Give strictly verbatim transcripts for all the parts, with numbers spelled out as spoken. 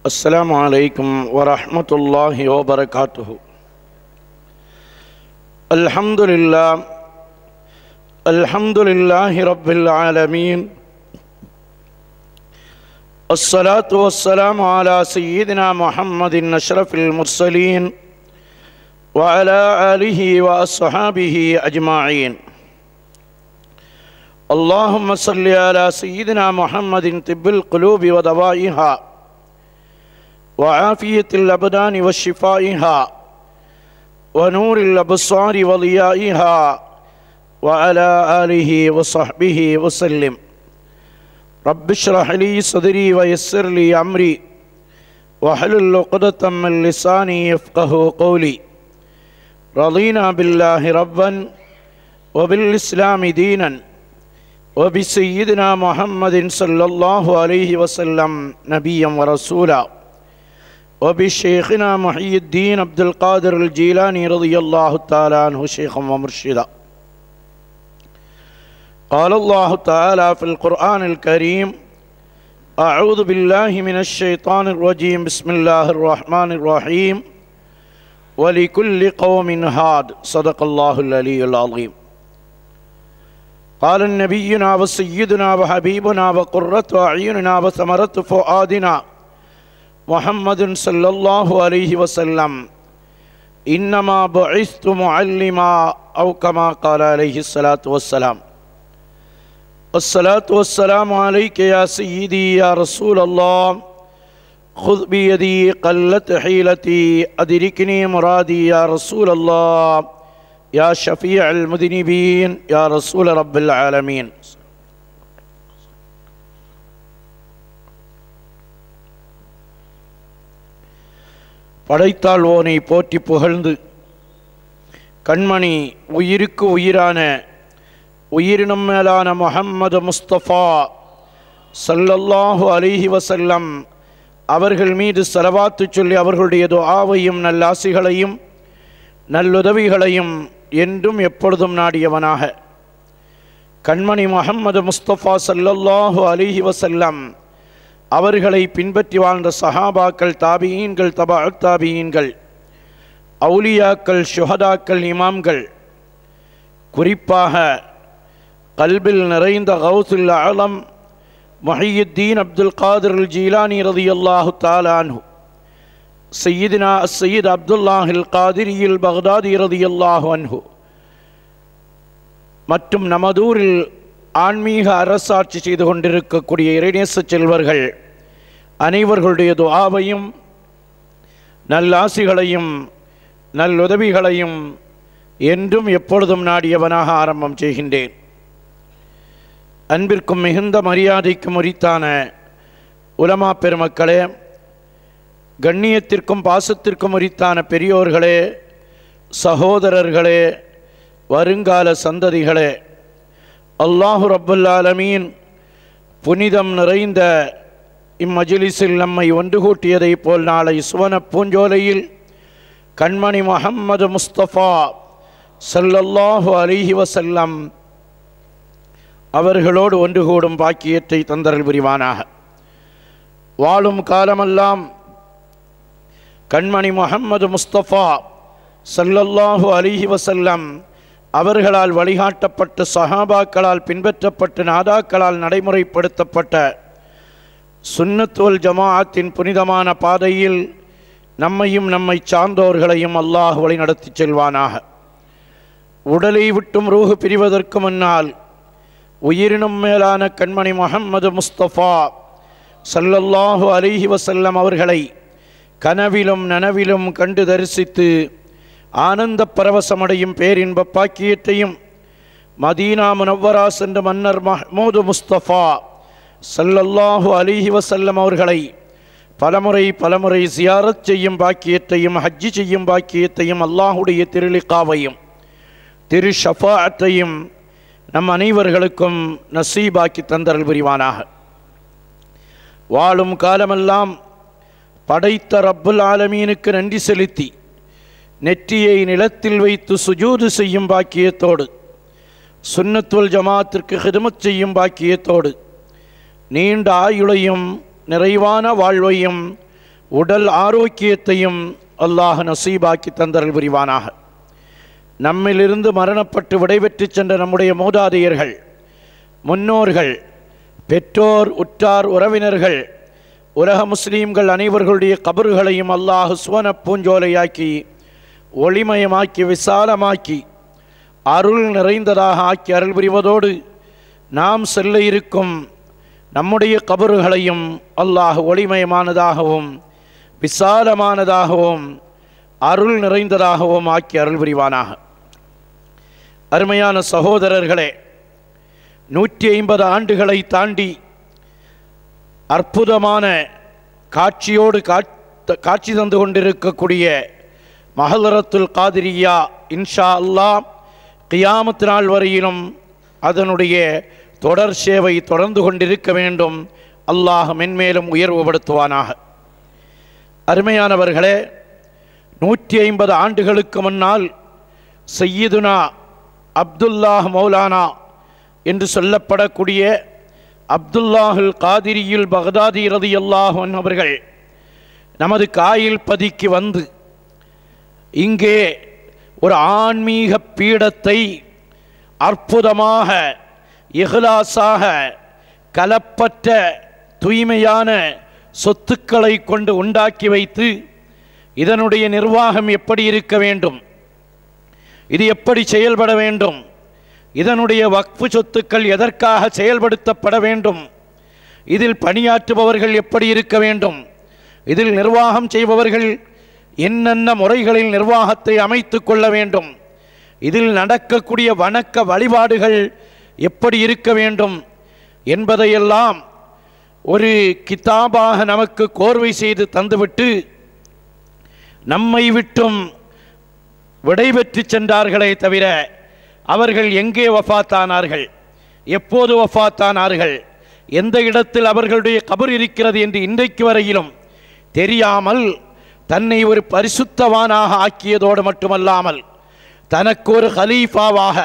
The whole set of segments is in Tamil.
السلام عليكم ورحمة الله وبركاته. الحمد لله الحمد لله رب العالمين، الصلاة والسلام على سيدنا محمد أشرف المرسلين وعلى آله وأصحابه أجمعين. اللهم صل على سيدنا محمد طب القلوب ودوائها وعافية الأبدان وشفائها ونور الأبصار وضيائها وعلى آله وصحبه وسلم. رب اشرح لي صدري ويسر لي أمري واحلل عقدة من لساني يفقهوا قولي. رضينا بالله ربا وبالإسلام دينا وبسيدنا محمد صلى الله عليه وسلم نبيا ورسولا وبشيخنا محي الدين عبد القادر الجيلاني رضي الله تعالى عنه شيخا ومرشدا. قال الله تعالى في القرآن الكريم: أعوذ بالله من الشيطان الرجيم، بسم الله الرحمن الرحيم. ولكل قوم هاد. صدق الله العلي العظيم. قال نبينا وسيدنا وحبيبنا وقرة أعيننا وثمرة فؤادنا محمد صلى الله عليه وسلم: إنما بعثت معلما، أو كما قال عليه الصلاة والسلام. الصلاة والسلام عليك يا سيدي يا رسول الله، خذ بيدي قلت حيلتي أدركني مرادي يا رسول الله، يا شفيع المذنبين يا رسول رب العالمين. படைத்தாள்வோனை போற்றி புகழ்ந்து கண்மணி உயிருக்கு உயிரான உயிரினும் மேலான முஹம்மது முஸ்தபா ஸல்லல்லாஹு அலைஹி வஸல்லம் அவர்கள் மீது ஸலவாத்து சொல்லி அவர்களுடைய துஆவையும் நல்லாசிகளையும் நல்லுதவிகளையும் என்றும் எப்பொழுதும் நாடியவனாக கண்மணி முஹம்மது முஸ்தபா ஸல்லல்லாஹு அலைஹி வஸல்லம் அவர்களை பின்பற்றி வாழ்ந்த சஹாபாக்கள், தாபியீன்கள், தபஅத் தாபியீன்கள், அவுலியாக்கள், ஷுஹதாக்கள், இமாம்கள், குறிப்பாக கல்பில் நிறைந்த கௌசுல் ஆலம் முஹியுத்தீன் அப்துல் காதிர் அல் ஜீலானி ரலியல்லாஹு தஆலா அன்ஹு, சையீதுனா அஸ்ஸயீத் அப்துல்லாஹில் காதிரியில் பக்தாதி ரலியல்லாஹு அன்ஹு மற்றும் நமதூரில் ஆன்மீக அரசாட்சி செய்து கொண்டிருக்கக்கூடிய இறைநேச செல்வர்கள் அனைவர்களுடைய துஆவையும் நல்லாசிகளையும் நல்லுதவிகளையும் என்றும் எப்பொழுதும் நாடியவனாக ஆரம்பம் செய்கின்றேன். அன்பிற்கும் மிகுந்த மரியாதைக்கும் உரித்தான உலமா பெருமக்களே, கண்ணியத்திற்கும் பாசத்திற்கும் உரித்தான பெரியோர்களே, சகோதரர்களே, வருங்கால சந்ததிகளே, அல்லாஹு ரப்புல் ஆலமீன் புனிதம் நிறைந்த இம்மஜ்லிஸில் நம்மை ஒன்று கூட்டியதை போல் நாளை சுவன பூஞ்சோலையில் கண்மணி முஹம்மது முஸ்தபா ஸல்லல்லாஹு அலைஹி வஸல்லம் அவர்களோடு ஒன்று கூடும் பாக்கியத்தை தந்தரல் புரிவானாக. வாழும் காலமெல்லாம் கண்மணி முஹம்மது முஸ்தபா ஸல்லல்லாஹு அலைஹி வஸல்லம் அவர்களால் வழிகாட்டப்பட்ட சஹாபாக்களால் பின்பற்றப்பட்ட நாதாக்களால் நடைமுறைப்படுத்தப்பட்ட சுன்னத் வல் ஜமாஅத்தின் புனிதமான பாதையில் நம்மையும் நம்மை சார்ந்தோர்களையும் அல்லாஹ் வழி நடத்தி செல்வானாக. உடலை விட்டும் ரூஹு பிரிவதற்கு முன்னால் உயிரினும் மேலான கண்மணி முஹம்மது முஸ்தபா ஸல்லல்லாஹு அலைஹி வஸல்லம் அவர்களை கனவிலும் நனவிலும் கண்டு தரிசித்து ஆனந்த பரவசமடையும் பேரின்ப பாக்கியத்தையும் மதீனா முனவ்வரா சென்ற மன்னர் மஹ்மூது முஸ்தபா ஸல்லல்லாஹு அலைஹி வஸல்லம் அவர்களை பலமுறை பலமுறை ஜியாரத் செய்யும் பாக்கியத்தையும் ஹஜ்ஜி செய்யும் பாக்கியத்தையும் அல்லாஹுடைய திருலிகாவையும் திரு ஷஃபாஅத்தையும் நம் அனைவர்களுக்கும் நசீபாக்கி தந்தரல் புரிவானாக. வாழும் காலமெல்லாம் படைத்த ரப்புல் ஆலமீனுக்கு நன்றி செலுத்தி நெற்றியை நிலத்தில் வைத்து சுஜூது செய்யும் பாக்கியத்தோடு சுன்னத் வல் ஜமாஅத்திற்கு ஹிதமத் செய்யும் பாக்கியத்தோடு நீண்ட ஆயுளையும் நிறைவான வாழ்வையும் உடல் ஆரோக்கியத்தையும் அல்லாஹ் நசீபாக்கி தந்தரல் புரிவானாக. நம்மிலிருந்து மரணப்பட்டு விடைபெற்று சென்ற நம்முடைய மூதாதையர்கள், முன்னோர்கள், பெற்றோர், உற்றார், உறவினர்கள், உலக முஸ்லீம்கள் அனைவர்களுடைய கபறுகளையும் அல்லாஹ் சுவன பூஞ்சோலையாக்கி ஒளிமயமாக்கி விசாலமாக்கி அருள் நிறைந்ததாக ஆக்கி அருள் புரிவதோடு நாம் செல்ல இருக்கும் நம்முடைய கபறுகளையும் அல்லாஹ் ஒளிமயமானதாகவும் விசாலமானதாகவும் அருள் நிறைந்ததாகவும் ஆக்கி அருள் புரிவானாக. அருமையான சகோதரர்களே, நூற்றி ஐம்பது ஆண்டுகளை தாண்டி அற்புதமான காட்சியோடு காட்சி தந்து கொண்டிருக்கக்கூடிய மஹலரத்துல் காதிரியா இன்ஷா அல்லாஹ் கியாமத் நாள் வரையிலும் அதனுடைய தொடர் சேவை தொடர்ந்து கொண்டிருக்க வேண்டும். அல்லாஹ் மென்மேலும் உயர்வுபடுத்துவானாக. அருமையானவர்களே, நூற்றி ஐம்பது ஆண்டுகளுக்கு முன்னால் சையீதுனா அப்துல்லாஹ் மௌலானா என்று சொல்லப்படக்கூடிய அப்துல்லாஹுல் காதிரியுல் பக்தாதி ரலியல்லாஹு அன்ஹு அவர்கள் நமது காயில் பதிக்கு வந்து இங்கே ஒரு ஆன்மீக பீடத்தை அற்புதமாக இஹ்லாஸாக கலப்பற்ற தூய்மையான சொத்துக்களை கொண்டு உண்டாக்கி வைத்து இதனுடைய நிர்வாகம் எப்படி இருக்க வேண்டும், இது எப்படி செயல்பட வேண்டும், இதனுடைய வக்ஃபு சொத்துக்கள் எதற்காக செயல்படுத்தப்பட வேண்டும், இதில் பணியாற்றுபவர்கள் எப்படி இருக்க வேண்டும், இதில் நிர்வாகம் செய்பவர்கள் என்னென்ன முறைகளில் நிர்வாகத்தை அமைத்து கொள்ள வேண்டும், இதில் நடக்கக்கூடிய வணக்க வழிபாடுகள் எப்படி இருக்க வேண்டும் என்பதையெல்லாம் ஒரு கிதாபாக நமக்கு கோர்வை செய்து தந்துவிட்டு நம்மை விட்டும் விடைபெற்று சென்றார்களே தவிர அவர்கள் எங்கே வஃபாத்தானார்கள், எப்போது வஃபாத்தானார்கள், எந்த இடத்தில் அவர்களுடைய கபர் இருக்கிறது என்று இன்றைக்கு வரையிலும் தெரியாமல் தன்னை ஒரு பரிசுத்தவானாக ஆக்கியதோடு மட்டுமல்லாமல் தனக்கு ஒரு ஹலீஃபாவாக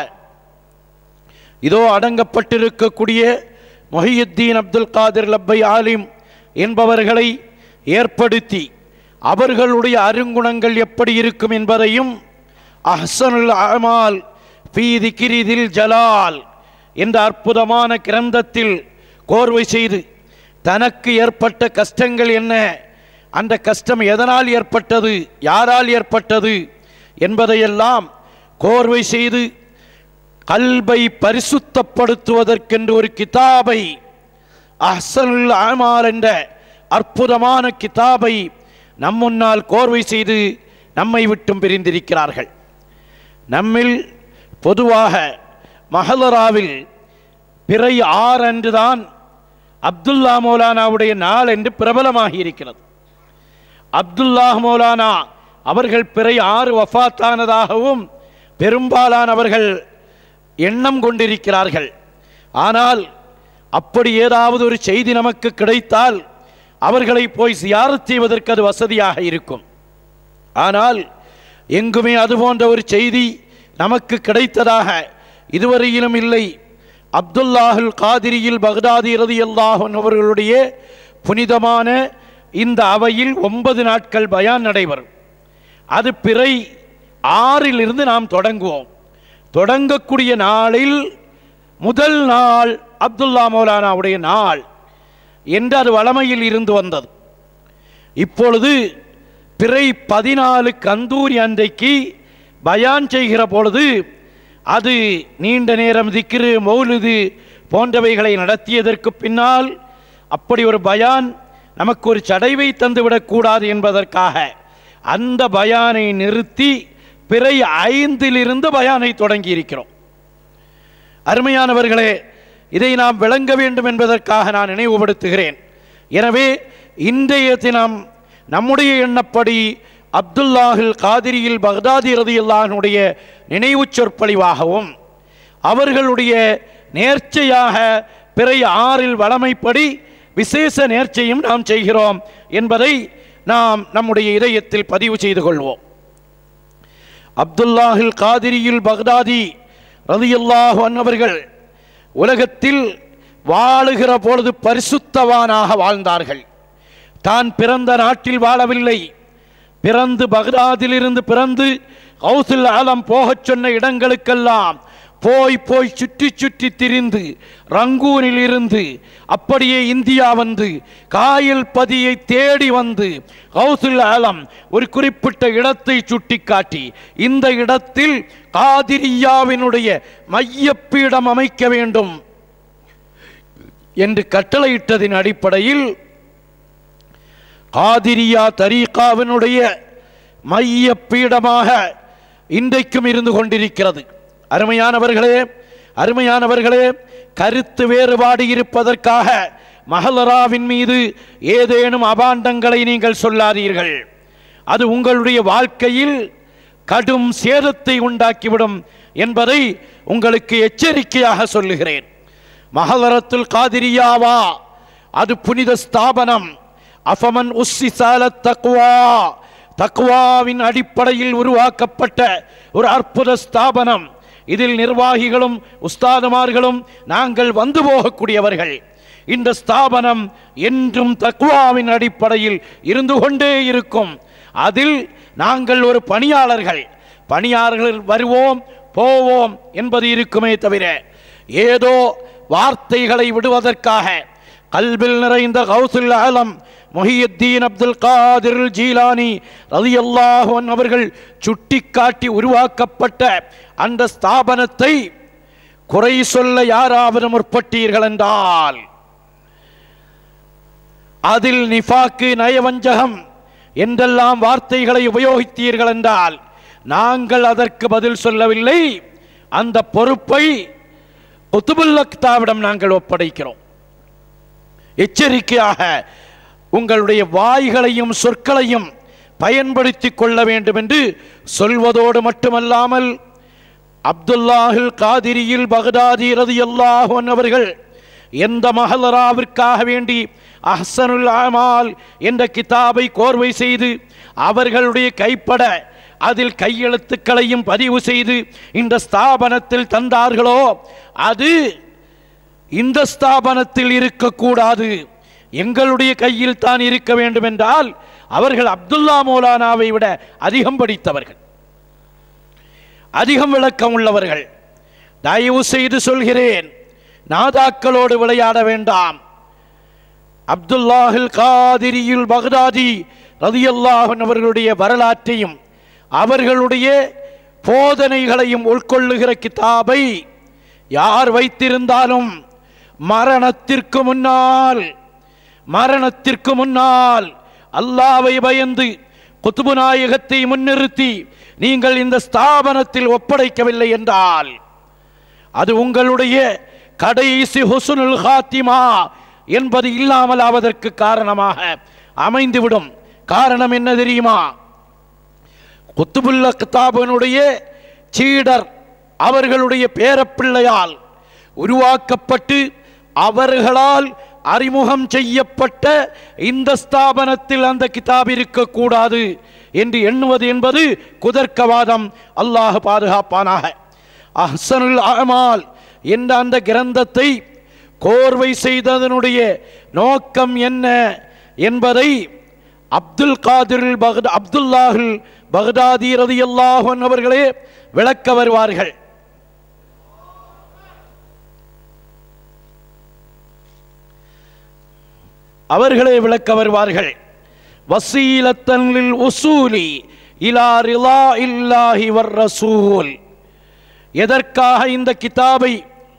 இதோ அடங்கப்பட்டிருக்கக்கூடிய முஹியுத்தீன் அப்துல் காதிர் லப்பை ஆலிம் என்பவர்களை ஏற்படுத்தி அவர்களுடைய அருங்குணங்கள் எப்படி இருக்கும் என்பதையும் அஹ்சனுல் அமால் ஃபீ திக்ரில் ஜலால் என்ற அற்புதமான கிரந்தத்தில் கோர்வை செய்து தனக்கு ஏற்பட்ட கஷ்டங்கள் என்ன, அந்த கஷ்டம் எதனால் ஏற்பட்டது, யாரால் ஏற்பட்டது என்பதையெல்லாம் கோர்வை செய்து கல்பை பரிசுத்தப்படுத்துவதற்கென்று ஒரு கிதாபை அஹ்சனுல் அமால் என்ற அற்புதமான கிதாபை நம் முன்னால் கோர்வை செய்து நம்மை விட்டும் பிரிந்திருக்கிறார்கள். நம்மில் பொதுவாக மஹலராவில் பிறை ஆறு அன்றுதான் அப்துல்லா மௌலானாவுடைய நாள் என்று பிரபலமாகி இருக்கிறது. அப்துல்லாஹ் மௌலானா அவர்கள் பிறை ஆறு வஃபாத்தானதாகவும் பெரும்பாலானவர்கள் எண்ணம் கொண்டிருக்கிறார்கள். ஆனால் அப்படி ஏதாவது ஒரு செய்தி நமக்கு கிடைத்தால் அவர்களை போய் சியாரத் செய்வதற்கு அது வசதியாக இருக்கும். ஆனால் எங்குமே அதுபோன்ற ஒரு செய்தி நமக்கு கிடைத்ததாக இதுவரையிலும் இல்லை. அப்துல்லாஹுல் காதிரியில் பக்தாதி ரலியல்லாஹு அன்ஹு அவர்களுடைய புனிதமான இந்த அவையில் ஒன்பது நாட்கள் பயான் நடைபெறும். அது பிறை ஆறிலிருந்து நாம் தொடங்குவோம். தொடங்கக்கூடிய நாளில் முதல் நாள் அப்துல்லா மௌலானாவுடைய நாள் என்று அது வளமையில் இருந்து வந்தது. இப்பொழுது பிறை பதினாலு கந்தூரி அன்றைக்கு பயான் செய்கிற பொழுது அது நீண்ட நேரம் திக்ரு மௌலிது போன்றவைகளை நடத்தியதற்கு பின்னால் அப்படி ஒரு பயான் நமக்கு ஒரு சடைவை தந்துவிடக்கூடாது என்பதற்காக அந்த பயானை நிறுத்தி பிறை ஐந்திலிருந்து பயானை தொடங்கி இருக்கிறோம். அருமையானவர்களே, இதை நாம் விளங்க வேண்டும் என்பதற்காக நான் நினைவுபடுத்துகிறேன். எனவே இன்றைய தினம் நம்முடைய எண்ணப்படி அப்துல்லாஹுல் காதிரியில் பக்தாதி ரலியல்லாஹு அன்ஹுடைய நினைவு சொற்பொழிவாகவும் அவர்களுடைய நேர்ச்சையாக பிறை ஆறில் வளமைப்படி விசேஷ நேர்ச்சையும் நாம் செய்கிறோம் என்பதை நாம் நம்முடைய இதயத்தில் பதிவு செய்து கொள்வோம். அப்துல்லாஹுல் காதிரியில் பக்தாதி ரலியல்லாஹு அன்ஹு அவர்கள் உலகத்தில் வாழுகிற பொழுது பரிசுத்தவானாக வாழ்ந்தார்கள். தான் பிறந்த நாட்டில் வாழவில்லை. பிறந்து பக்தாதிலிருந்து பிறந்து கௌசுல் ஆலம் போகச் சொன்ன இடங்களுக்கெல்லாம் போய் போய் சுற்றி சுற்றி திரிந்து ரங்கூனில் இருந்து அப்படியே இந்தியா வந்து காயல் பதியை தேடி வந்து கௌசுல் ஆலம் ஒரு குறிப்பிட்ட இடத்தை சுட்டி காட்டி இந்த இடத்தில் காதிரியாவினுடைய மையப்பீடம் அமைக்க வேண்டும் என்று கட்டளையிட்டதின் அடிப்படையில் காதிரியா தரீகாவினுடைய மைய பீடமாக இன்றைக்கும் இருந்து கொண்டிருக்கிறது. அருமையானவர்களே அருமையானவர்களே கருத்து வேறுபாடு இருப்பதற்காக மஹலராவின் மீது ஏதேனும் அபாண்டங்களை நீங்கள் சொல்லாதீர்கள். அது உங்களுடைய வாழ்க்கையில் கடும் சேதத்தை உண்டாக்கிவிடும் என்பதை உங்களுக்கு எச்சரிக்கையாக சொல்லுகிறேன். மஹலரத்துல் காதிரியாவா அது புனித ஸ்தாபனம். அஃபமன் உஸ்ஸிஸால தக்வா, தக்வாவின் அடிப்படையில் உருவாக்கப்பட்ட ஒரு அற்புத ஸ்தாபனம். இதில் நிர்வாகிகளும் உஸ்தாதுமார்களும் நாங்கள் வந்து போகக்கூடியவர்கள். இந்த ஸ்தாபனம் என்றும் தக்வாவின் அடிப்படையில் இருந்து கொண்டே இருக்கும். அதில் நாங்கள் ஒரு பணியாளர்கள் பணியாளர்கள் வருவோம் போவோம் என்பது இருக்குமே தவிர ஏதோ வார்த்தைகளை விடுவதற்காக கல்பில் நிறைந்த கௌசுல் ஆலம் முஹியுத்தீன் அப்துல் காதிர் ஜீலானி ரலியல்லாஹு அன்ஹு அவர்கள் சுட்டிக்காட்டி உருவாக்கப்பட்ட அந்த ஸ்தாபனத்தை குறை சொல்ல யாராவது முற்பட்டீர்கள் என்றால், அதில் நிஃபாக்கு நயவஞ்சகம் என்றெல்லாம் வார்த்தைகளை உபயோகித்தீர்கள் என்றால் நாங்கள் அதற்கு பதில் சொல்லவில்லை. அந்த பொறுப்பை குத்துபுல் அக்தாவிடம் நாங்கள் ஒப்படைக்கிறோம். எச்சரிக்கையாக உங்களுடைய வாய்களையும் சொற்களையும் பயன்படுத்தி கொள்ள வேண்டும் என்று சொல்வதோடு மட்டுமல்லாமல் அப்துல்லாஹில் காதிரியில் பக்தாதி ரலியல்லாஹு அன்ஹு அவர்கள் எந்த மஹலராவிற்காக வேண்டி அஹ்சனுல் அமால் என்ற கிதாபை கோர்வை செய்து அவர்களுடைய கைப்பட அதில் கையெழுத்துக்களையும் பதிவு செய்து இந்த ஸ்தாபனத்தில் தந்தார்களோ அது இந்த ஸ்தாபனத்தில் இருக்கக்கூடாது, எங்களுடைய கையில் தான் இருக்க வேண்டும் என்றால் அவர்கள் அப்துல்லா மௌலானாவை விட அதிகம் படித்தவர்கள், அதிகம் விளக்கம் உள்ளவர்கள். தயவு செய்து சொல்கிறேன், நாதாக்களோடு விளையாட வேண்டாம். அப்துல்லாஹில் காதிரியில் பக்தாதி ரலியல்லாஹு அன்ஹு அவர்களுடைய வரலாற்றையும் அவர்களுடைய போதனைகளையும் உட்கொள்ளுகிற கிதாபை யார் வைத்திருந்தாலும் மரணத்திற்கு முன்னால் மரணத்திற்கு முன்னால் அல்லாஹ்வை பயந்து குத்துபு நாயகத்தை முன்னிறுத்தி நீங்கள் இந்த ஸ்தாபனத்தில் ஒப்படைக்கவில்லை என்றால் அது உங்களுடைய கடைசி ஹுஸ்னுல் ஹாத்திமா என்பது இல்லாமல் ஆவதற்கு காரணமாக அமைந்துவிடும். காரணம் என்ன தெரியுமா? குத்துபுல் அக்தாபினுடைய சீடர் அவர்களுடைய பேரப்பிள்ளையால் உருவாக்கப்பட்டு அவர்களால் அறிமுகம் செய்யப்பட்ட இந்த ஸ்தாபனத்தில் அந்த கிதாப் இருக்கக்கூடாது என்று எண்ணுவது என்பது குதர்க்கவாதம். அல்லாஹ் பாதுகாப்பானாக. அஹ்சனுல் அமால் என்ற அந்த கிரந்தத்தை கோர்வை செய்ததனுடைய நோக்கம் என்ன என்பதை அப்துல் காதிர் பக்த அப்துல்லாஹில் பக்தாதி ரலியல்லாஹு அன்ஹு அவர்களே விளக்க வருவார்கள். அவர்களே விளக்க வருவார்கள். வசீலத்தன் லில் உசூலி இலா ரிலா இல்லாஹி வர் ரசூல். எதற்காக இந்த கிதாபை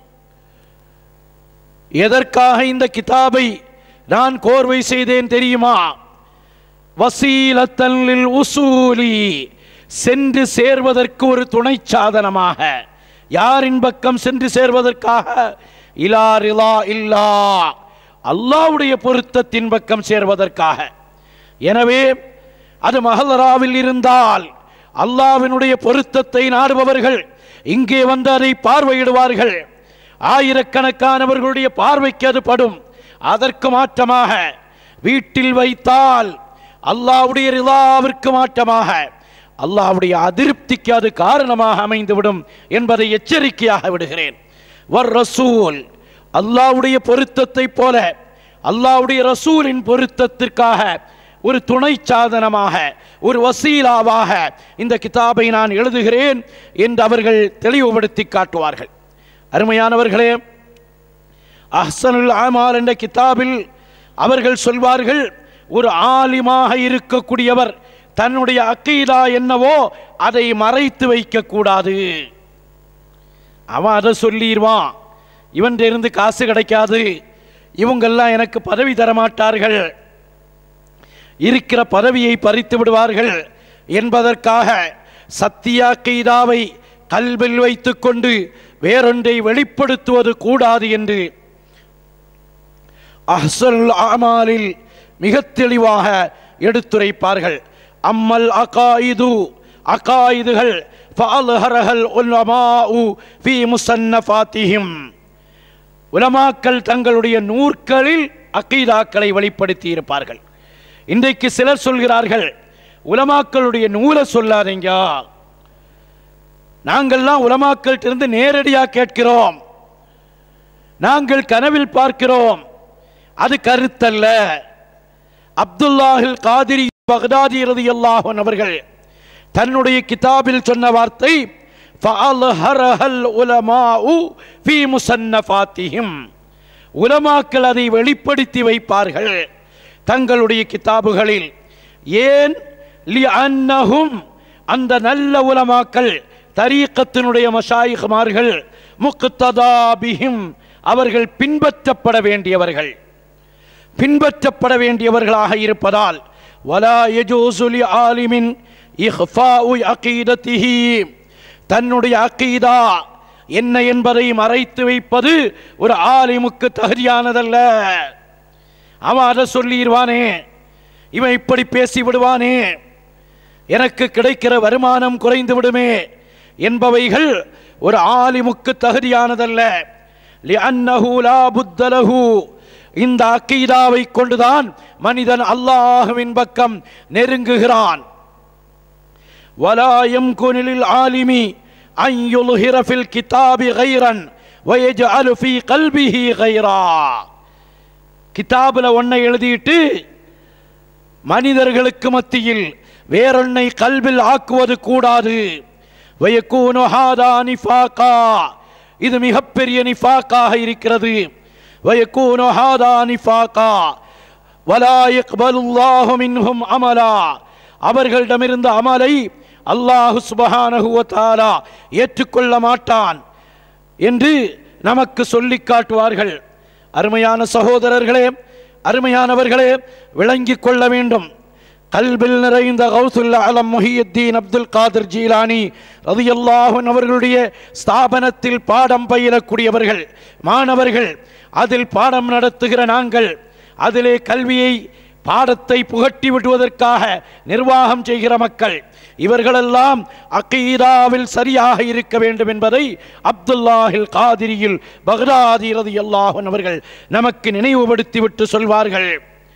எதற்காக இந்த கிதாபை நான் கோர்வை செய்தேன் தெரியுமா? வசீலத்தன் லில் உசூலி, சென்று சேர்வதற்கு ஒரு துணை சாதனமாக. யாரின் பக்கம் சென்று சேர்வதற்காக? இலா ரிலா இல்லா, அல்லாஹ்வுடைய பொருத்தத்தின் பக்கம் சேர்வதற்காக. எனவே அது மஹலராவில் இருந்தால் அல்லாஹ்வினுடைய பொருத்தத்தை நாடுபவர்கள் இங்கே வந்து அதை பார்வையிடுவார்கள். ஆயிரக்கணக்கானவர்களுடைய பார்வைக்கு அது படும். அதற்கு மாற்றமாக வீட்டில் வைத்தால் அல்லாஹ்வுடைய ரிலாவிற்கு மாற்றமாக அல்லாஹ்வுடைய அதிருப்திக்கு அது காரணமாக அமைந்துவிடும் என்பதை எச்சரிக்கையாக விடுகிறேன். வர் ரசூல், அல்லாஹ்வுடைய பொருத்தத்தை போல அல்லாஹ்வுடைய ரசூலின் பொருத்தத்திற்காக ஒரு துணை சாதனமாக, ஒரு வசீலாவாக இந்த கிதாபை நான் எழுதுகிறேன் என்று அவர்கள் தெளிவுபடுத்தி காட்டுவார்கள். அருமையானவர்களே, அஹ்ஸனுல் ஆமால் என்ற கிதாபில் அவர்கள் சொல்வார்கள், ஒரு ஆலிமாக இருக்கக்கூடியவர் தன்னுடைய அக்கீதா என்னவோ அதை மறைத்து வைக்க கூடாது. அவன் அதை சொல்லிடுவான், இவன் இருந்து காசு கிடைக்காது, இவங்கெல்லாம் எனக்கு பதவி தரமாட்டார்கள், இருக்கிற பதவியை பறித்து விடுவார்கள் என்பதற்காக சத்திய அக்கீதாவை கல்வில் வைத்துக் கொண்டு வேறொன்றை வெளிப்படுத்துவது கூடாது என்று அஹ்ஸனுல் ஆமாலில் மிக தெளிவாக எடுத்துரைப்பார்கள். அம்மல் அகாயிது, அகாயிதுகள் ஃபஅல்ஹரஹல் உலமாஉ ஃபீ முஸன்னஃபாத்திஹிம், உலமாக்கள் தங்களுடைய நூற்களில் அக்கீதாக்களை வெளிப்படுத்தி இருப்பார்கள். இன்றைக்கு சிலர் சொல்கிறார்கள், உலமாக்களுடைய நூலை சொல்லாதீங்க, நாங்கள்லாம் உலமாக்கள் இருந்து நேரடியாக கேட்கிறோம், நாங்கள் கனவில் பார்க்கிறோம், அது கருத்தல்ல. அப்துல்லாஹில் காதிரி பக்தாதி ரலியல்லாஹு அன்ஹு அவர்கள் தன்னுடைய கிதாபில் சொன்ன வார்த்தை ஃபஅல்ஹரஹல் உலமாஉ ஃபீ முஸன்னஃபாத்திஹிம், உலமாக்கள் அதை வெளிப்படுத்தி வைப்பார்கள் தங்களுடைய கிதாபுகளில். ஏன்? லிஅன்னஹும், அந்த நல்ல உலமாக்கள், தரீக்கத்தினுடைய மஷாயிக்மார்கள், முக்ததா பிஹிம், அவர்கள் பின்பற்றப்பட வேண்டியவர்கள், பின்பற்றப்பட வேண்டியவர்களாக இருப்பதால் வலா யஜூஸு லிஆலிமின் இஹ்ஃபாஉ அகீதத்திஹி, தன்னுடைய அகீதா என்ன என்பதை மறைத்து வைப்பது ஒரு ஆலிமுக்கு தகுதியானதல்ல. அவன் அதை சொல்லிடுவானே, இவன் இப்படி பேசி விடுவானே, எனக்கு கிடைக்கிற வருமானம் குறைந்து விடுமே என்பவைகள் ஒரு ஆலிமுக்கு தகுதியானதல்ல. லிஅன்னஹு லா புத்த லஹு, இந்த அக்கீதாவை கொண்டுதான் மனிதன் அல்லாஹ்வின் பக்கம் நெருங்குகிறான். வலா யம்குனு லில் ஆலிமி அன் யுல்ஹிர ஃபில் கிதாபி கைரன் வயஜஅலு ஃபீ கல்பிஹி கைரா, கிதாபில் ஒன்றை எழுதிட்டு மனிதர்களுக்கு மத்தியில் வேறொன்னை கல்பில் ஆக்குவது கூடாது. வயக்கூனு ஹாதா நிஃபாகா, இது மிகப்பெரிய நிஃபாக்காக இருக்கிறது. வயக்கூனு ஹாதா நிஃபாகா வலா யக்பலுல்லாஹு மின்ஹும் அமலா, அவர்களிடமிருந்த அமலை அல்லாஹு சுப்ஹானஹு வ தஆலா ஏற்றுக்கொள்ள மாட்டான் என்று நமக்கு சொல்லி காட்டுவார்கள். அருமையான சகோதரர்களே, அருமையானவர்களே, விளங்கிக் கொள்ள வேண்டும். கல்பில் நிறைந்த கௌசுல் ஆலம் முஹியுத்தீன் அப்துல் காதிர் ஜீலானி ரலியல்லாஹு அன்ஹு அவர்களுடைய ஸ்தாபனத்தில் பாடம் பயிலக்கூடியவர்கள், மாணவர்கள், அதில் பாடம் நடத்துகிற நாங்கள், அதிலே கல்வியை பாடத்தை புகட்டி விடுவதற்காக நிர்வாகம் செய்கிற மக்கள், இவர்களெல்லாம் அக்கீதாவில் சரியாக இருக்க வேண்டும் என்பதை அப்துல்லாஹில் காதிரியில் பக்தாதி ரலியல்லாஹு அன்ஹு அவர்கள் நமக்கு நினைவுபடுத்திவிட்டு சொல்வார்கள்.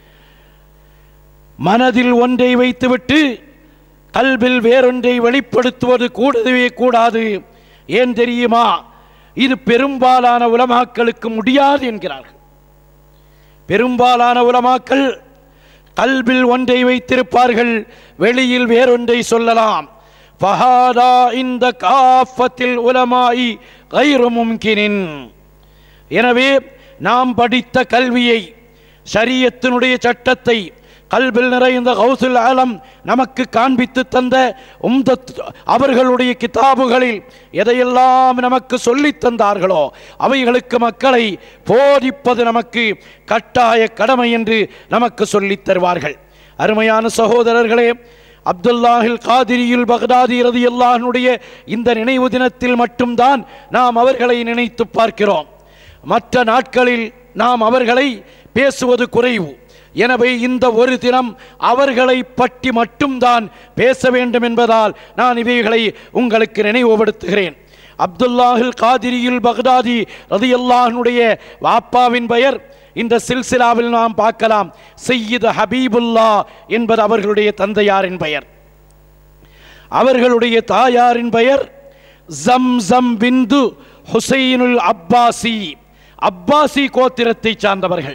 மனதில் ஒன்றை வைத்துவிட்டு கல்பில் வேறொன்றை வெளிப்படுத்துவது கூடவே கூடாது. ஏன் தெரியுமா? இது பெரும்பாலான உலமாக்களுக்கு முடியாது என்கிறார்கள். பெரும்பாலான உலமாக்கள் கல்பில் ஒன்றை வைத்திருப்பார்கள், வெளியில் வேறொன்றை சொல்லலாம். ஃபஹாதா இந்த காஃபத்தில் உலமாஇ கைரு மும்கினின், எனவே நாம் படித்த கல்வியை, ஷரியத்தினுடைய சட்டத்தை, கல்பில் நிறைந்த கௌசுல் ஆலம் நமக்கு காண்பித்து தந்த உம்தத் அவர்களுடைய கிதாபுகளில் எதையெல்லாம் நமக்கு சொல்லி தந்தார்களோ அவைகளுக்கு மக்களை போதிப்பது நமக்கு கட்டாய கடமை என்று நமக்கு சொல்லித் தருவார்கள். அருமையான சகோதரர்களே, அப்துல்லாஹில் காதிரியுல் பக்தாதி ரலியல்லாஹு அன்ஹுடைய இந்த நினைவு தினத்தில் மட்டும்தான் நாம் அவர்களை நினைத்து பார்க்கிறோம். மற்ற நாட்களில் நாம் அவர்களை பேசுவது குறைவு. எனவே இந்த ஒரு தினம் அவர்களை பற்றி மட்டும்தான் பேச வேண்டும் என்பதால் நான் இவைகளை உங்களுக்கு நினைவுபடுத்துகிறேன். அப்துல்லாஹில் காதிரியுல் பக்தாதி ரலியல்லாஹு அன்ஹுடைய வாப்பாவின் பெயர் இந்த சில்சிலாவில் நாம் பார்க்கலாம், சையீத் ஹபீபுல்லா என்பது அவர்களுடைய தந்தையாரின் பெயர். அவர்களுடைய தாயாரின் பெயர் ஜம்சம் பிந்து ஹுசைனுல் அப்பாசி, அப்பாசி கோத்திரத்தை சார்ந்தவர்கள்.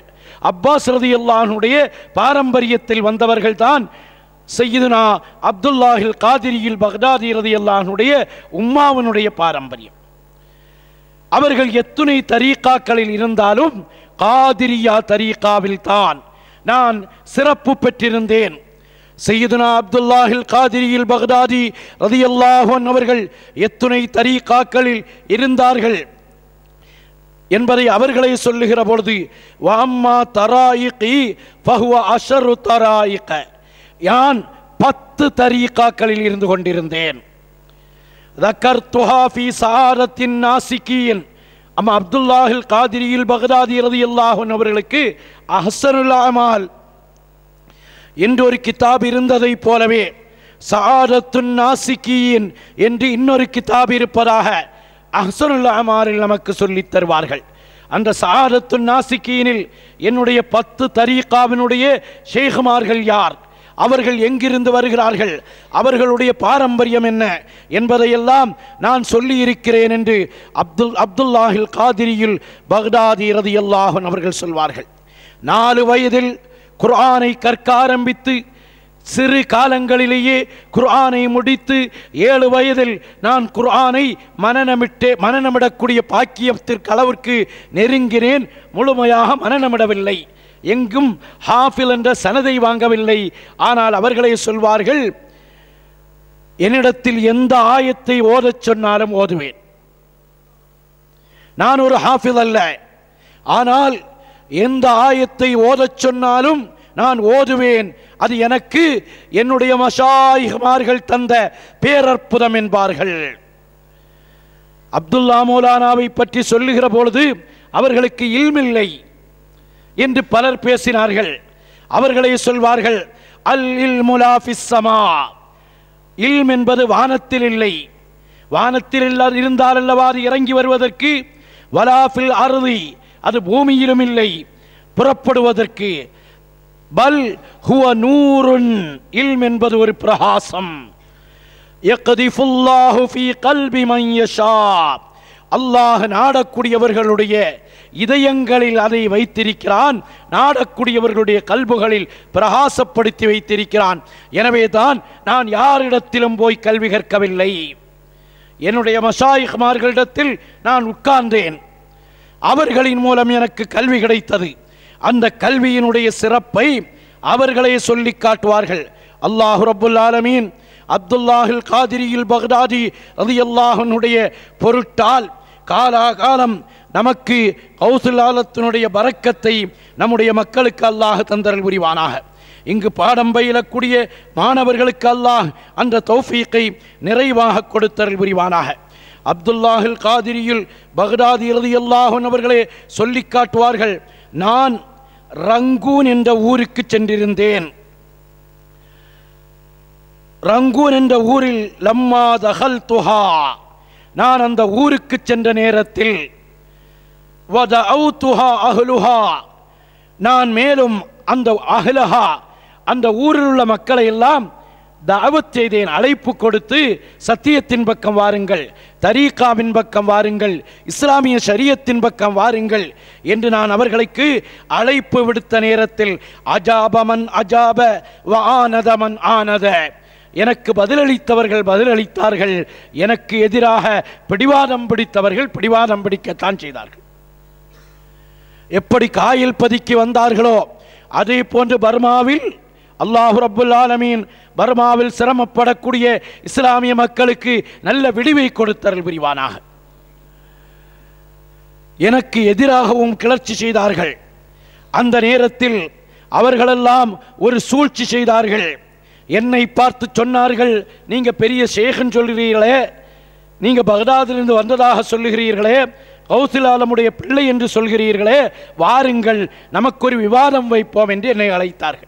அப்பாஸ் ரலியல்லாஹு அன்ஹுடைய பாரம்பரியத்தில் வந்தவர்கள் தான் சையதுனா அப்துல்லாஹில் காதிரியில் பக்தாதி ரலியல்லாஹு அன்ஹுடைய உம்மாவினுடைய பாரம்பரியம். அவர்கள் எத்துணை தரீகாக்களில் இருந்தாலும் காதிரியா தரீகாவில் தான் நான் சிறப்பு பெற்றிருந்தேன். சையதுனா அப்துல்லாஹில் காதிரியில் பக்தாதி ரலியல்லாஹு அன்ஹு அவர்கள் எத்துணை தரீகாக்களில் இருந்தார்கள் என்பதை அவர்களை சொல்லுகிற பொழுது வஅம்மா தராயிகி ஃபஹுவ அஷரு தராயிக, யான் பத்து தரீகாக்களில் இருந்து கொண்டிருந்தேன். ذكرتها في سعادة الناسكين. அம்மா அப்துல்லாஹில் காதிரியில் பக்தாதி ரலியல்லாஹு அன்ஹு அவர்களுக்கு அஹ்ஸனுல் அமால் என்று ஒரு கிதாப் இருந்ததை போலவே சஆதத்துன் நாசிகீன் என்று இன்னொரு கிதாப் இருப்பதாக அஹ்ஸனுல் அமாலில் நமக்கு சொல்லித் தருவார்கள். அந்த சஆதத்துன் நாசிகீனில் என்னுடைய பத்து தரீகாவினுடைய ஷேகுமார்கள் யார், அவர்கள் எங்கிருந்து வருகிறார்கள், அவர்களுடைய பாரம்பரியம் என்ன என்பதையெல்லாம் நான் சொல்லி இருக்கிறேன் என்று அப்துல் அப்துல்லாஹில் காதிரியில் பக்தாதி ரலியல்லாஹு அன்ஹு அவர்கள் சொல்வார்கள். நாலு வயதில் குர்ஆனை கற்க ஆரம்பித்து சிறு காலங்களிலேயே குர்ஆனை முடித்து ஏழு வயதில் நான் குர்ஆனை மனநமிட்டே மனநமிடக்கூடிய பாக்கியத்திற்கு அளவிற்கு நெருங்கினேன். முழுமையாக மனநமிடவில்லை, எங்கும் ஹாஃபில் என்ற சனதை வாங்கவில்லை. ஆனால் அவர்களே சொல்வார்கள், என்னிடத்தில் எந்த ஆயத்தை ஓதச் சொன்னாலும் ஓதுவேன். நான் ஒரு ஹாஃபில் அல்ல, ஆனால் எந்த ஆயத்தை ஓதச் சொன்னாலும் நான் ஓதுவேன். அது எனக்கு என்னுடைய மஷாயிஹ்மார்கள் தந்த பேரற்புதம் என்பார்கள். அப்துல்லா மௌலானாவை பற்றி சொல்லுகிற பொழுது அவர்களுக்கு இல்மில்லை என்று பலர் பேசினார்கள். அவர்களே சொல்வார்கள், அல் இல்மு லா ஃபிஸ் ஸமா, இல்ம் என்பது வானத்தில் இல்லை. வானத்தில் இருந்தால் அல்லவா அது இறங்கி வருவதற்கு, வலா ஃபில் அர்தி, அது பூமியிலும் இல்லை புறப்படுவதற்கு. பல் ஹுவ நூருன், இல்ம் என்பது ஒரு பிரகாசம். யக்திஃபுல்லாஹு ஃபீ கல்பி மன் யஷா, அல்லாஹ் நாடக்கூடியவர்களுடைய இதயங்களில் அதை வைத்திருக்கிறான், நாடக்கூடியவர்களுடைய கல்புகளில் பிரகாசப்படுத்தி வைத்திருக்கிறான். எனவே தான் நான் யாரிடத்திலும் போய் கல்வி கற்கவில்லை, என்னுடைய மஷாயிஹ்மார்களிடத்தில் நான் உட்கார்ந்தேன், அவர்களின் மூலம் எனக்கு கல்வி கிடைத்தது. அந்த கல்வியினுடைய சிறப்பை அவர்களே சொல்லி காட்டுவார்கள். அல்லாஹு ரப்புல் ஆலமீன் அப்துல்லாஹில் காதிரியில் பக்தாதி ரலியல்லாஹு அன்ஹுடைய பொருட்டால் காலாகாலம் நமக்கு கௌசுல் ஆலத்தினுடைய பரக்கத்தை நம்முடைய மக்களுக்கு அல்லாஹ் தந்தரல் புரிவானாக. இங்கு பாடம் பயிலக்கூடிய மாணவர்களுக்கு அல்லாஹ் அந்த தௌஃபீக்கை நிறைவாக கொடுத்தரல் புரிவானாக. அப்துல்லாஹில் காதிரியில் பக்தாதி ரலியல்லாஹு அன்ஹு அவர்களே சொல்லி காட்டுவார்கள், நான் ரங்கூன் என்ற ஊருக்கு சென்றிருந்தேன். ரங்கூன் என்ற ஊரில் லம்மா தகல்துஹா, நான் அந்த ஊருக்கு சென்ற நேரத்தில் வதஅவுதுஹா அஹ்லுஹா, நான் மேலும் அந்த அஹ்லஹா அந்த ஊரில் உள்ள மக்களை எல்லாம் தஅவத் செய்தேன், அழைப்பு கொடுத்து சத்தியத்தின் பக்கம் வாருங்கள், தரீகாவின் பக்கம் வாருங்கள், இஸ்லாமிய ஷரியத்தின் பக்கம் வாருங்கள் என்று நான் அவர்களுக்கு அழைப்பு விடுத்த நேரத்தில் அஜாபமன் அஜாப வ ஆனதமன் ஆனத, எனக்கு பதிலளித்தவர்கள் பதிலளித்தார்கள், எனக்கு எதிராக பிடிவாதம் பிடித்தவர்கள் பிடிவாதம் பிடிக்கத்தான் செய்தார்கள். எப்படி காயில் பதுக்கி வந்தார்களோ அதே போன்று பர்மாவில் அல்லாஹு ரப்புல் ஆலமீன் பர்மாவில் சிரமப்படக்கூடிய இஸ்லாமிய மக்களுக்கு நல்ல விடிவை கொடுத்தருள் புரிவானாக. எனக்கு எதிராகவும் கிளர்ச்சி செய்தார்கள். அந்த நேரத்தில் அவர்களெல்லாம் ஒரு சூழ்ச்சி செய்தார்கள். என்னை பார்த்து சொன்னார்கள், நீங்க பெரிய ஷேഖன் சொல்கிறீர்களே, நீங்க பக்தாதிலிருந்து வந்ததாக சொல்லுகிறீர்களே, கௌசுல் ஆலமுடைய பிள்ளை என்று சொல்கிறீர்களே, வாருங்கள் நமக்கு ஒரு விவாதம் வைப்போம் என்று என்னை அழைத்தார்கள்.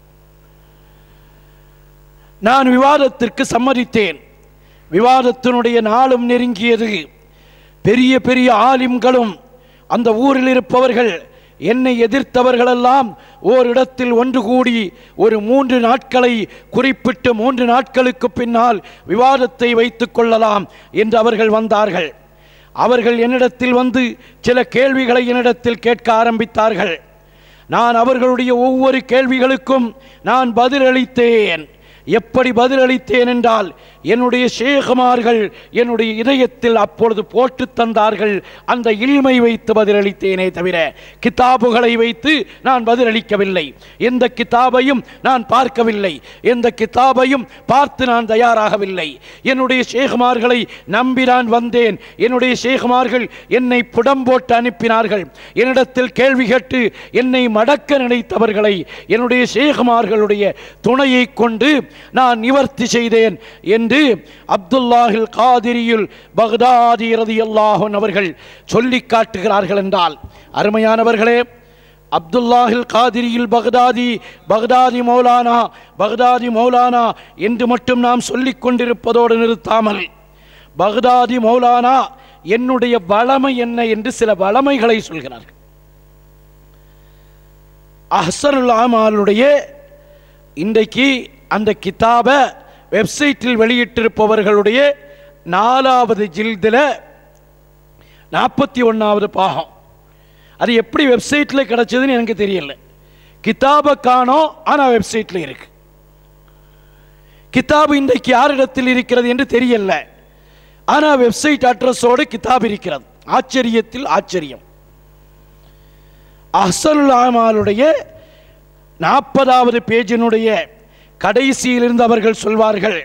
நான் விவாதத்திற்கு சம்மதித்தேன். விவாதத்தினுடைய நாளும் நெருங்கியது. பெரிய பெரிய ஆலிம்களும் அந்த ஊரில் இருப்பவர்கள், என்னை எதிர்த்தவர்களெல்லாம் ஓரிடத்தில் ஒன்று கூடி ஒரு மூன்று நாட்களை குறிப்பிட்டு மூன்று நாட்களுக்கு பின்னால் விவாதத்தை வைத்துக் கொள்ளலாம் என்று அவர்கள் வந்தார்கள். அவர்கள் என்னிடத்தில் வந்து சில கேள்விகளை என்னிடத்தில் கேட்க ஆரம்பித்தார்கள். நான் அவர்களுடைய ஒவ்வொரு கேள்விகளுக்கும் நான் பதிலளித்தேன். எப்படி பதிலளித்தேன் என்றால், என்னுடைய ஷேகுமார்கள் என்னுடைய இதயத்தில் அப்பொழுது போட்டு தந்தார்கள். அந்த இல்மை வைத்து பதிலளித்தேனே தவிர கிதாபுகளை வைத்து நான் பதிலளிக்கவில்லை. எந்த கிதாபையும் நான் பார்க்கவில்லை, எந்த கிதாபையும் பார்த்து நான் தயாராகவில்லை. என்னுடைய ஷேகுமார்களை நம்பி நான் வந்தேன். என்னுடைய ஷேகுமார்கள் என்னை புடம் போட்டு அனுப்பினார்கள். என்னிடத்தில் கேள்வி கேட்டு என்னை மடக்க நினைத்தவர்களை என்னுடைய ஷேகுமார்களுடைய துணையை கொண்டு நான் நிவர்த்தி செய்தேன் என்று அப்துல்லாஹில் காதிரியுல் பக்தாதி ரலியல்லாஹு அன்ஹு அவர்கள் சொல்லி காட்டுகிறார்கள். என்றால் அருமையானவர்களே, அப்துல்லாஹில் காதிரியுல் பக்தாதி பக்தாதி மௌலானா பக்தாதி மௌலானா என்று மட்டும் நாம் சொல்லிக் கொண்டிருப்பதோடு நிறுத்தாமல், பக்தாதி மௌலானா என்னுடைய வளமை என்ன என்று சில வளமைகளை சொல்கிறார்கள். அஹ்ஸனுல் ஆமாலுடைய இன்றைக்கு அந்த கிதாபை வெப்சைட்டில் வெளியிட்டிருப்பவர்களுடைய நாலாவது ஜில்தில் நாற்பத்தி ஒன்றாவது பாகம். அது எப்படி வெப்சைட்டில் கிடைச்சதுன்னு எனக்கு தெரியல. கிதாபை காணோம், ஆனால் வெப்சைட்டில் இருக்கு. கிதாபு இன்றைக்கு யாரிடத்தில் இருக்கிறது என்று தெரியல, ஆனால் வெப்சைட் அட்ரஸோடு கிதாப் இருக்கிறது. ஆச்சரியத்தில் ஆச்சரியம். அஹ்ஸனுல் ஆமாலுடைய நாற்பதாவது பேஜினுடைய கடைசியிலிருந்து அவர்கள் சொல்வார்கள்,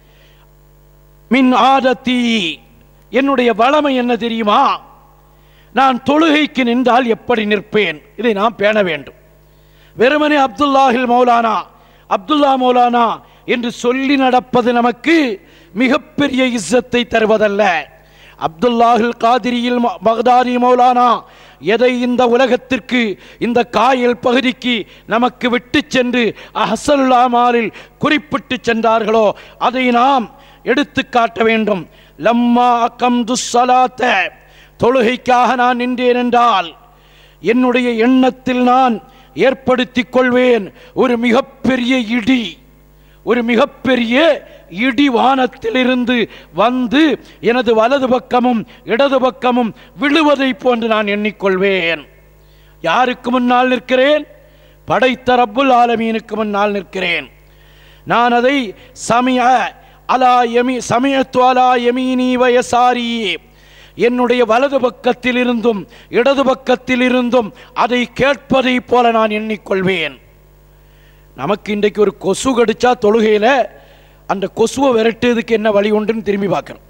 மின் ஆதத்தி, என்னுடைய வளமை என்ன தெரியுமா? நான் தொழுகைக்கு நின்றால் எப்படி நிற்பேன், இதை நாம் பேண வேண்டும். வெறுமனே அப்துல்லாஹில் மௌலானா அப்துல்லா மௌலானா என்று சொல்லி நடப்பது நமக்கு மிகப்பெரிய இஸ்ஸத்தை தருவதல்ல. அப்துல்லாஹில் காதிரியில் பக்தாதி மௌலானா எதை இந்த உலகத்திற்கு, இந்த காயல் பகுதிக்கு நமக்கு விட்டு சென்று அஹ்ஸனுல் ஆமாலில் குறிப்பிட்டு சென்றார்களோ அதை நாம் எடுத்து காட்ட வேண்டும். லம்மா அகம்து ஸலாத்த, தொழுகைக்காக நான் நின்றேன் என்றால் என்னுடைய எண்ணத்தில் நான் ஏற்படுத்திக் கொள்வேன், ஒரு மிகப்பெரிய இடி, ஒரு மிகப்பெரிய இடி வானத்திலிருந்து வந்து எனது வலது பக்கமும் இடது பக்கமும் விழுவதை போன்று நான் எண்ணிக்கொள்வேன். யாருக்கு முன்னால் நிற்கிறேன்? படைத்த ரப்புல் ஆலமீனுக்கு முன்னால் நிற்கிறேன். நான் அதை சமிய அலா யமி சமியத்து அலா யமீனி வயசாரி, என்னுடைய வலது பக்கத்தில் இருந்தும் இடது பக்கத்தில் இருந்தும் அதை கேட்பதை போல நான் எண்ணிக்கொள்வேன். நமக்கு இன்றைக்கு ஒரு கொசு கடிச்சா தொழுகையில் அந்த கொசுவை விரட்டுவதற்கு என்ன வழி உண்டுன்னு திரும்பி பார்க்கிறோம்.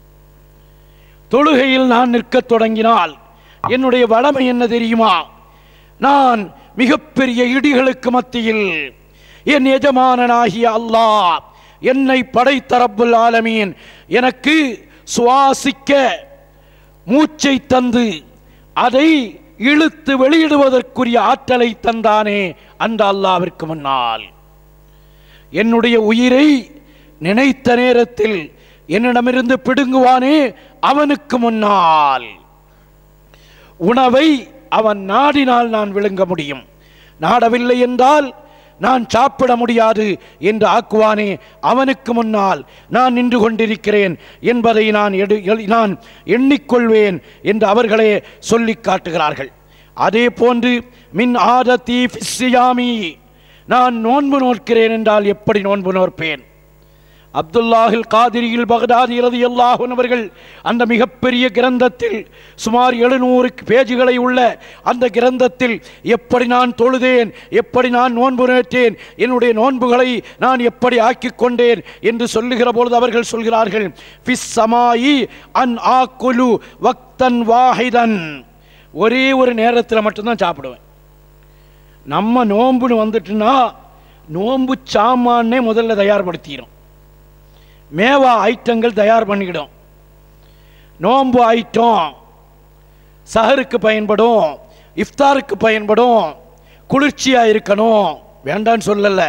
தொழுகையில் நான் நிற்க தொடங்கினால் என்னுடைய வளமை என்ன தெரியுமா? நான் மிகப்பெரிய இடிகளுக்கு மத்தியில் என் எஜமானனாகிய அல்லாஹ், என்னை படைத்த ரப்புல் ஆலமீன் எனக்கு சுவாசிக்க மூச்சை தந்து அதை இழுத்து வெளியிடுவதற்குரிய ஆற்றலை தந்தானே அந்த அல்லாஹ்விற்கு முன்னால் என்னுடைய உயிரை நினைத்த நேரத்தில் என்னிடமிருந்து பிடுங்குவானே அவனுக்கு முன்னால் உணவை அவன் நாடினால் நான் விழுங்க முடியும், நாடவில்லை என்றால் நான் சாப்பிட முடியாது என்று ஆக்குவானே அவனுக்கு முன்னால் நான் நின்று கொண்டிருக்கிறேன் என்பதை நான் எடு நான் எண்ணிக்கொள்வேன் என்று அவர்களே சொல்லி காட்டுகிறார்கள். அதே போன்று மின் ஆதத்தி ஃபிஸ்ஸியாமி, நான் நோன்பு நோக்கிறேன் என்றால் எப்படி நோன்பு நோற்பேன்? அப்துல்லாஹில் காதிரியில் பக்தாதி ரலியல்லாஹு அன்ஹு அவர்கள் அந்த மிகப்பெரிய கிரந்தத்தில் சுமார் எழுநூறு பேஜுகளை உள்ள அந்த கிரந்தத்தில் எப்படி நான் தொழுதேன், எப்படி நான் நோன்பு நோற்றேன், என்னுடைய நோன்புகளை நான் எப்படி ஆக்கிக் கொண்டேன் என்று சொல்லுகிற பொழுது அவர்கள் சொல்கிறார்கள், ஃபிஸ் ஸமாயி அன் ஆக்குலு வக்தன் வாஹிதன், ஒரே ஒரு நேரத்தில் மட்டும்தான் சாப்பிடுவேன். நம்ம நோன்புன்னு வந்துட்டுன்னா நோன்பு சாமானே முதல்ல தயார்படுத்திடும், மேவா ஐட்டங்கள் தயார் பண்ணிக்கிடும். நோன்பு ஐட்டம் சஹருக்கு பயன்படும், இஃப்தாருக்கு பயன்படும், குளிர்ச்சியாக இருக்கணும், வேண்டான்னு சொல்லல.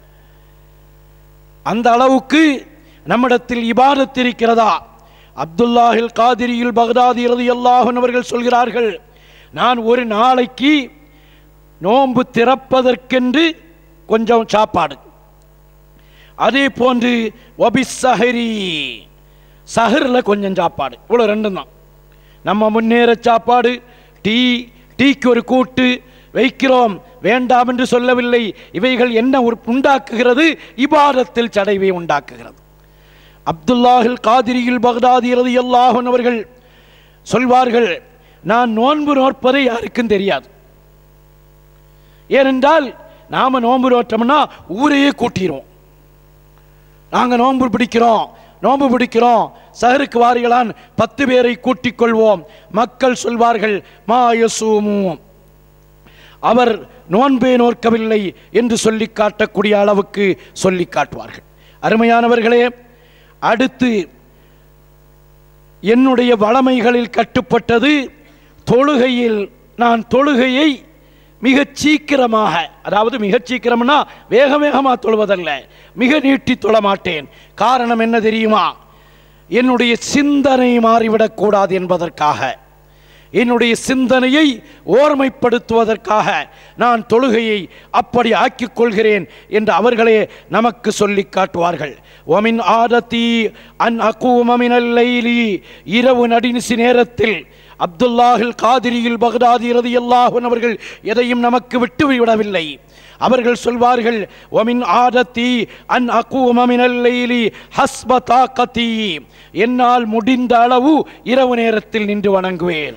அந்த அளவுக்கு நம்மிடத்தில் இபாதத் இருக்கிறதா? அப்துல்லாஹில் காதிரியில் பக்தாதி ரலியல்லாஹு அன்ஹு அவர்கள் சொல்கிறார்கள், நான் ஒரு நாளைக்கு நோன்பு திறப்பதற்கென்று கொஞ்சம் சாப்பாடு, அதே போன்று ஒபிசஹரி சஹரில் கொஞ்சம் சாப்பாடு, இவ்வளோ ரெண்டும் தான். நம்ம முன்னேற சாப்பாடு, டீ, டீக்கு ஒரு கூட்டு, வைக்கிறோம், வேண்டாம் என்று சொல்லவில்லை. இவைகள் என்ன உண்டாக்குகிறது? இபாதத்தில் சடைவை உண்டாக்குகிறது. அப்துல்லாஹில் காதிரியில் பக்தாதி ரலியல்லாஹு அன்ஹு அவர்கள் சொல்வார்கள், நான் நோன்பு நோற்பதை யாருக்கும் தெரியாது. ஏனென்றால் நாம நோன்பு நோற்றோம்னா ஊரையே கூட்டிடுவோம். நாங்கள் நோன்பு பிடிக்கிறோம் நோன்பு பிடிக்கிறோம் சஹருக்கு வாரிகளான் பத்து பேரை கூட்டிக் கொள்வோம். மக்கள் சொல்வார்கள், மா யசூமு, அவர் நோன்பே நோக்கவில்லை என்று சொல்லி காட்டக்கூடிய அளவுக்கு சொல்லி காட்டுவார்கள். அருமையானவர்களே, அடுத்து என்னுடைய வளமைகளில் கட்டுப்பட்டது தொழுகையில் நான் தொழுகையை மிகச் சீக்கிரமாக, அதாவது மிகச் சீக்கிரம்னா வேக வேகமாக தொழுவதல்ல, மிக நீட்டி தொழ மாட்டேன். காரணம் என்ன தெரியுமா? என்னுடைய சிந்தனை மாறிவிடக்கூடாது என்பதற்காக, என்னுடைய சிந்தனையை ஓர்மைப்படுத்துவதற்காக நான் தொழுகையை அப்படி ஆக்கிக் கொள்கிறேன் என்று அவர்களே நமக்கு சொல்லி காட்டுவார்கள். ஒமின் ஆதத்தி அன் அகூம மினல் லைலி, இரவு நடுநிசி நேரத்தில் அப்துல்லாஹில் காதிரியில் பக்தாதி ரலியல்லாஹு அன்ஹு அவர்கள் எதையும் நமக்கு விட்டு விடவில்லை. அவர்கள் சொல்வார்கள், ஒமின் ஆதத்தி அன் அகூம மினல் லைலி ஹஸ்ப தாகதி, என்னால் முடிந்த அளவு இரவு நேரத்தில் நின்று வணங்குவேன்.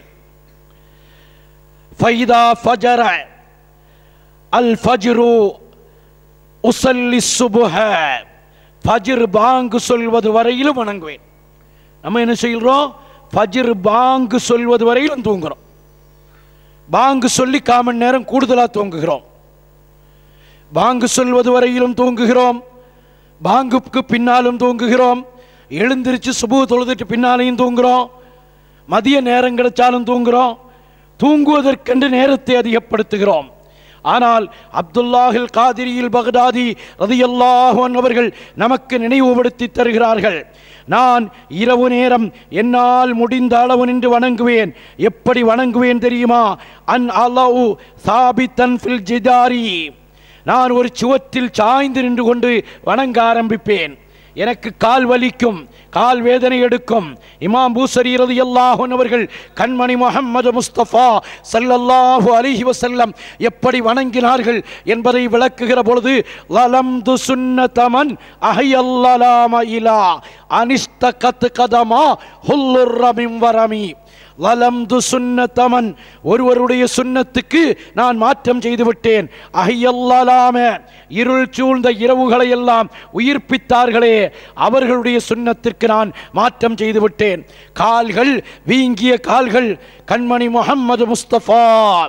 ஃபைதா ஃபஜர அல் ஃபஜ்ரு உஸல்லி சுப்ஹ, ஃபஜ்ர் பாங்கு சொல்வது வரையிலும் வணங்குவேன். நம்ம என்ன செய்கிறோம்? ஃபஜ்ர் பாங்கு சொல்வது வரையிலும் தூங்குகிறோம். பாங்கு சொல்லி காமன் நேரம் கூடுதலாக தூங்குகிறோம். பாங்கு சொல்வது வரையிலும் தூங்குகிறோம், பாங்குக்கு பின்னாலும் தூங்குகிறோம், எழுந்திருச்சு சுபு தொழுதுட்டு பின்னாலையும் தூங்குகிறோம், மதிய நேரம் கிடைச்சாலும் தூங்குகிறோம், தூங்குவதற்கென்று நேரத்தை அதிகப்படுத்துகிறோம். ஆனால் அப்துல்லாஹில் காதிரியில் பக்தாதி ரலியல்லாஹு அன்ஹு அவர்கள் நமக்கு நினைவுபடுத்தி தருகிறார்கள், நான் இரவு நேரம் என்னால் முடிந்த அளவு நின்று வணங்குவேன். எப்படி வணங்குவேன் தெரியுமா? அன் அலவு சாபித்தன் ஃபில் ஜிதாரி, நான் ஒரு சுவத்தில் சாய்ந்து நின்று கொண்டு வணங்க ஆரம்பிப்பேன். எனக்கு கால் வலிக்கும், கால் வேதனை எடுக்கும். இமாம் பூசரி ரலியல்லாஹு அன்ஹு அவர்கள் கண்மணி முஹம்மது முஸ்தபா ஸல்லல்லாஹு அலைஹி வஸல்லம் எப்படி வணங்கினார்கள் என்பதை விளக்குகிற பொழுது, லலம்து சுன்னதமன் அஹயல்லலாம இலா அனிஸ்தகத் கதமா ஹுல்லுர் ரமிம் வரமி, லலம்து சுன்னதமன், ஒருவருடைய சுன்னத்துக்கு நான் மாற்றம் செய்து விட்டேன். அஹியல்லாலாம, இருள் சூழ்ந்த இரவுகளை எல்லாம் உயிர்ப்பித்தார்களே, அவர்களுடைய சுன்னத்திற்கு நான் மாற்றம் செய்து விட்டேன். கால்கள் வீங்கிய கால்கள் கண்மணி முஹம்மது முஸ்தபா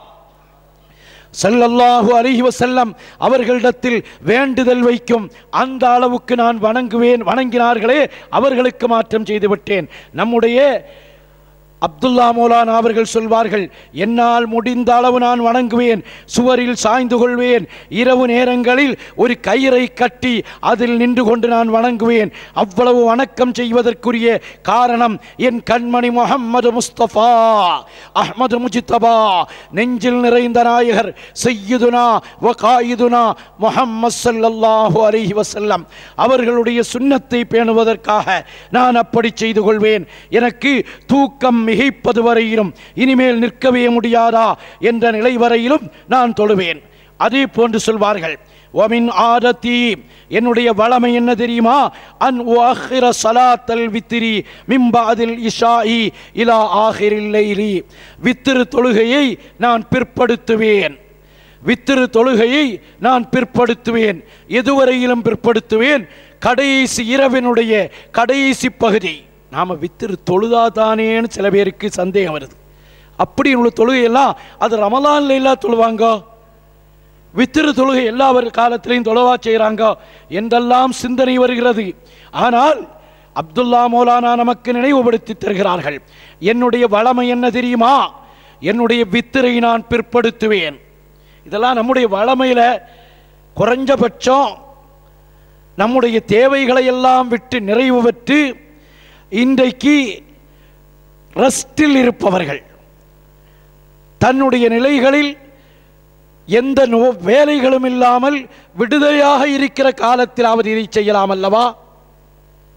ஸல்லல்லாஹு அலைஹி வஸல்லம் அவர்களிடத்தில் வேண்டுதல் வைக்கும் அந்த அளவுக்கு நான் வணங்குவேன். வணங்கினார்களே, அவர்களுக்கு மாற்றம் செய்து விட்டேன். நம்முடைய அப்துல்லா மௌலானா அவர்கள் சொல்வார்கள், என்னால் முடிந்த அளவு நான் வணங்குவேன், சுவரில் சாய்ந்து கொள்வேன், இரவு நேரங்களில் ஒரு கயிறை கட்டி அதில் நின்று கொண்டு நான் வணங்குவேன். அவ்வளவு வணக்கம் செய்வதற்குரிய காரணம் என் கண்மணி முஹம்மது முஸ்தபா அஹ்மது முஜ்தபா, நெஞ்சில் நிறைந்த நாயகர் சய்யிதுனா வ காயிதுனா முஹம்மது ஸல்லல்லாஹு அலைஹி வஸல்லம் அவர்களுடைய சுன்னத்தை பேணுவதற்காக நான் அப்படி செய்து கொள்வேன். எனக்கு தூக்கம் மிகைப்பது வரையிலும், இனிமேல் நிற்கவே முடியாதா என்ற நிலை வரையிலும் நான் தொழுவேன். அதே போன்று சொல்வார்கள், வமின் ஆதத்தி, என்னுடைய வளமை என்ன தெரியுமா? அன் உஅஹிர ஸலாத்தல் வித்ரி மின் பஅதில் இஷாஇ இலா ஆகிரில் லைலி, வித்ர் தொழுகையை நான் பிற்படுத்துவேன். வித்ர் தொழுகையை நான் பிற்படுத்துவேன். எதுவரையிலும் பிற்படுத்துவேன்? கடைசி இரவினுடைய கடைசி பகுதி. நாம் வித்திரு தொழுதாதானேன்னு சில பேருக்கு சந்தேகம் வருது. அப்படி உள்ள தொழுகையெல்லாம் அது ரமலான்ல எல்லாம் தொழுவாங்க, வித்திரு தொழுகை எல்லா காலத்திலையும் தொழுவா செய்கிறாங்க என்றெல்லாம் சிந்தனை வருகிறது. ஆனால் அப்துல்லா மௌலானா நமக்கு நினைவுபடுத்தி தருகிறார்கள், என்னுடைய வளமை என்ன தெரியுமா? என்னுடைய வித்திரை நான் பிற்படுத்துவேன். இதெல்லாம் நம்முடைய வளமையில குறைஞ்சபட்சம் நம்முடைய தேவைகளை எல்லாம் விட்டு நிறைவு பெற்று இன்றைக்கு ரெஸ்டில் இருப்பவர்கள், தன்னுடைய நிலைகளில் எந்த நோ வேலைகளும் இல்லாமல் விடுதலையாக இருக்கிற காலத்தில் அவர் இதை செய்யலாம் அல்லவா?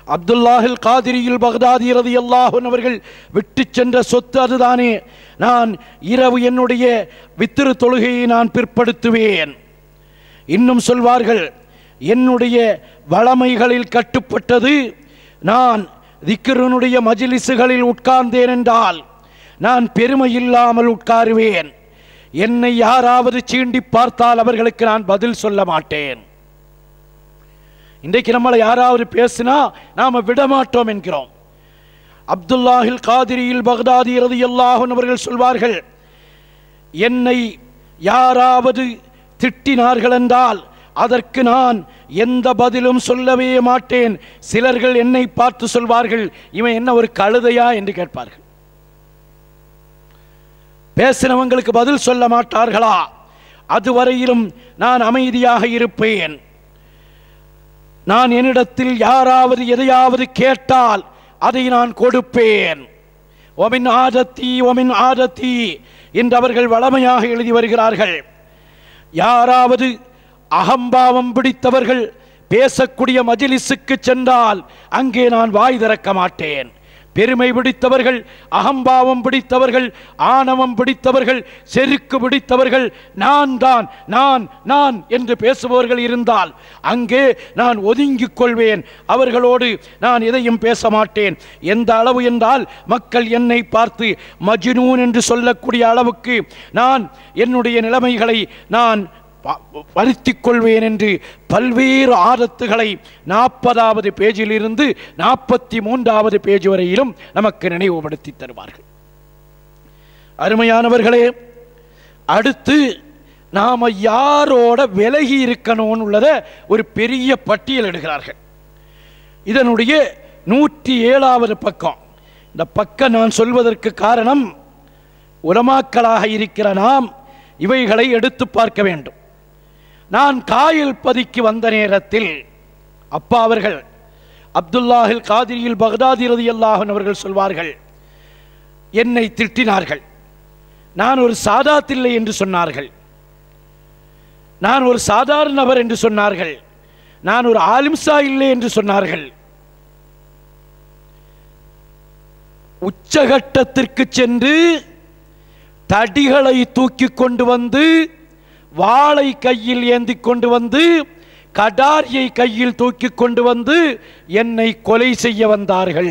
அப்துல்லாஹில் காதிரியில் பக்தாதி ரலியல்லாஹு அன்ஹு அவர்கள் விட்டு சென்ற சொத்து அதுதானே. நான் இரவு என்னுடைய வித்திரு தொழுகையை நான் பிற்படுத்துவேன். இன்னும் சொல்வார்கள், என்னுடைய வளமைகளில் கட்டுப்பட்டது, நான் திக்ருனுடைய மஜ்லிஸுகளில் உட்கார்ந்தேன் என்றால் நான் பெருமை இல்லாமல் உட்காருவேன். என்னை யாராவது சீண்டி பார்த்தால் அவர்களுக்கு நான் பதில் சொல்ல மாட்டேன். இன்றைக்கு நம்மளை யாராவது பேசினா நாம விடமாட்டோம் என்கிறோம். அப்துல்லாஹில் காதிரியில் பக்தாதி ரலியல்லாஹு அன்ஹு அவர்கள் சொல்வார்கள், என்னை யாராவது திட்டினார்கள் என்றால் அதற்கு நான் எந்த பதிலும் சொல்லவே மாட்டேன். சிலர்கள் என்னை பார்த்து சொல்வார்கள், இவன் என்ன ஒரு கழுதையா என்று கேட்பார்கள். பேசினவங்களுக்கு பதில் சொல்ல மாட்டார்களா? அதுவரையிலும் நான் அமைதியாக இருப்பேன். நான் என்னிடத்தில் யாராவது எதையாவது கேட்டால் அதை நான் கொடுப்பேன். ஒமின் ஆதத்தி ஒமின் ஆதத்தி என்று அவர்கள் வளமையாக எழுதி வருகிறார்கள். யாராவது அகம்பாவம் பிடித்தவர்கள் பேசக்கூடிய மஜ்லிஸுக்கு சென்றால் அங்கே நான் வாய் திறக்க மாட்டேன். பெருமை பிடித்தவர்கள், அகம்பாவம் பிடித்தவர்கள், ஆணவம் பிடித்தவர்கள், செருக்கு பிடித்தவர்கள், நான் தான் நான் நான் என்று பேசுபவர்கள் இருந்தால் அங்கே நான் ஒதுங்கிக் கொள்வேன். அவர்களோடு நான் எதையும் பேச மாட்டேன். எந்த அளவு என்றால் மக்கள் என்னை பார்த்து மஜ்னூன் என்று சொல்லக்கூடிய அளவுக்கு நான் என்னுடைய நிலைமைகளை நான் வருத்திக் கொள்வேன் என்று பல்வேறு ஆதத்துகளை நாற்பதாவது பேஜில் இருந்து நாற்பத்தி மூன்றாவது பேஜ் வரையிலும் நமக்கு நினைவுபடுத்தி தருவார்கள். அருமையானவர்களே, அடுத்து நாம யாரோட விலகி இருக்கணும்னு உள்ளத ஒரு பெரிய பட்டியல் எடுக்கிறார்கள். இதனுடைய நூற்றி ஏழாவது பக்கம். இந்த பக்கம் நான் சொல்வதற்கு காரணம், உலமாக்களாக இருக்கிற நாம் இவைகளை எடுத்து பார்க்க வேண்டும். நான் காயல் பதிக்கு வந்த நேரத்தில் அப்பா அவர்கள் அப்துல்லாஹில் காதிரியில் பக்தாதி ரலியல்லாஹு அன்ஹு அவர்கள் சொல்வார்கள், என்னை திட்டினார்கள். நான் ஒரு சாதாத்தில்லை என்று சொன்னார்கள். நான் ஒரு சாதாரண நபர் என்று சொன்னார்கள். நான் ஒரு ஆலிம்சா இல்லை என்று சொன்னார்கள். உச்சகட்டத்திற்கு சென்று தடிகளை தூக்கி கொண்டு வந்து, வாளை கையில் ஏந்தி கொண்டு வந்து, கடாரியை கையில் தூக்கி கொண்டு வந்து என்னை கொலை செய்ய வந்தார்கள்.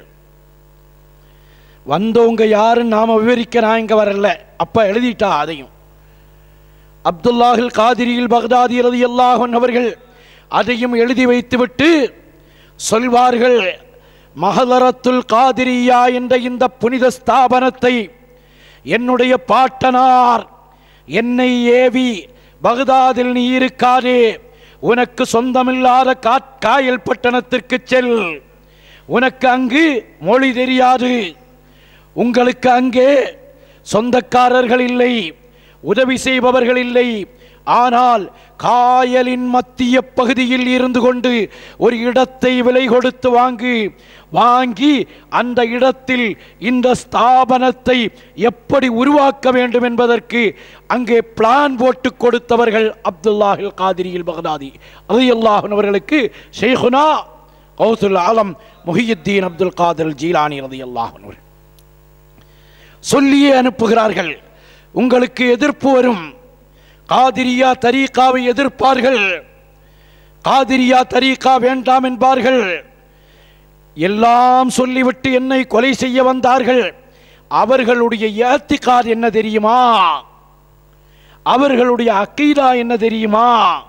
வந்தவங்க யாருன்னு நாம விவரிக்க நான் இங்க வரல. அப்ப எழுதிட்டா அதையும். அப்துல்லாஹில் காதிரியில் பக்தாதி ரலியல்லாஹு அன்ஹு அவர்கள் அதையும் எழுதி வைத்துவிட்டு சொல்வார்கள், மஹலரத்துல் காதிரியா என்ற இந்த புனித ஸ்தாபனத்தை என்னுடைய பாட்டனார் என்னை ஏவி, பக்தாதில் நீ இருக்காதே, உனக்கு சொந்தமில்லாத காயல் பட்டணத்திற்கு செல், உனக்கு அங்கு மொழி தெரியாது, உங்களுக்கு அங்கே சொந்தக்காரர்கள் இல்லை, உதவி செய்பவர்கள் இல்லை, ஆனால் காயலின் மத்திய பகுதியில் இருந்து கொண்டு ஒரு இடத்தை விலை கொடுத்து வாங்கு, வாங்கி அந்த இடத்தில் இந்த ஸ்தாபனத்தை எப்படி உருவாக்க வேண்டும் என்பதற்கு அங்கே பிளான் போட்டு கொடுத்தவர்கள் அப்துல்லாஹில் காதிரியில் பக்தாதி ரலியல்லாஹு அன்ஹு அவர்களுக்கு ஷைഖுனா கௌசுல் ஆலம் முஹியுத்தீன் அப்துல் காதிர் ஜீலானி ரலியல்லாஹு அன்ஹு சொல்லியே அனுப்புகிறார்கள், உங்களுக்கு எதிர்ப்பு வரும், காதிரியா தரீகாவை எதிர்ப்பார்கள், காதிரியா தரீகா வேண்டாம் என்பார்கள், எல்லாம் சொல்லிவிட்டு என்னை கொலை செய்ய வந்தார்கள். அவர்களுடைய இஅ்திகாத் என்ன தெரியுமா? அவர்களுடைய அகீதா என்ன தெரியுமா?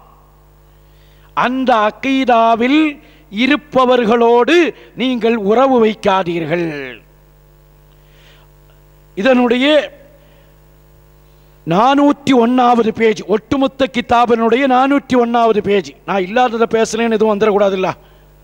அந்த அகீதாவில் இருப்பவர்களோடு நீங்கள் உறவு வைக்காதீர்கள். இதனுடைய நானூற்றி ஒன்னாவது பேஜ், ஒட்டுமொத்த கிதாபினுடைய நானூற்றி ஒன்னாவது பேஜ். நான் இல்லாததை பேசுறேன்னு எதுவும் வந்துடக்கூடாது இல்ல.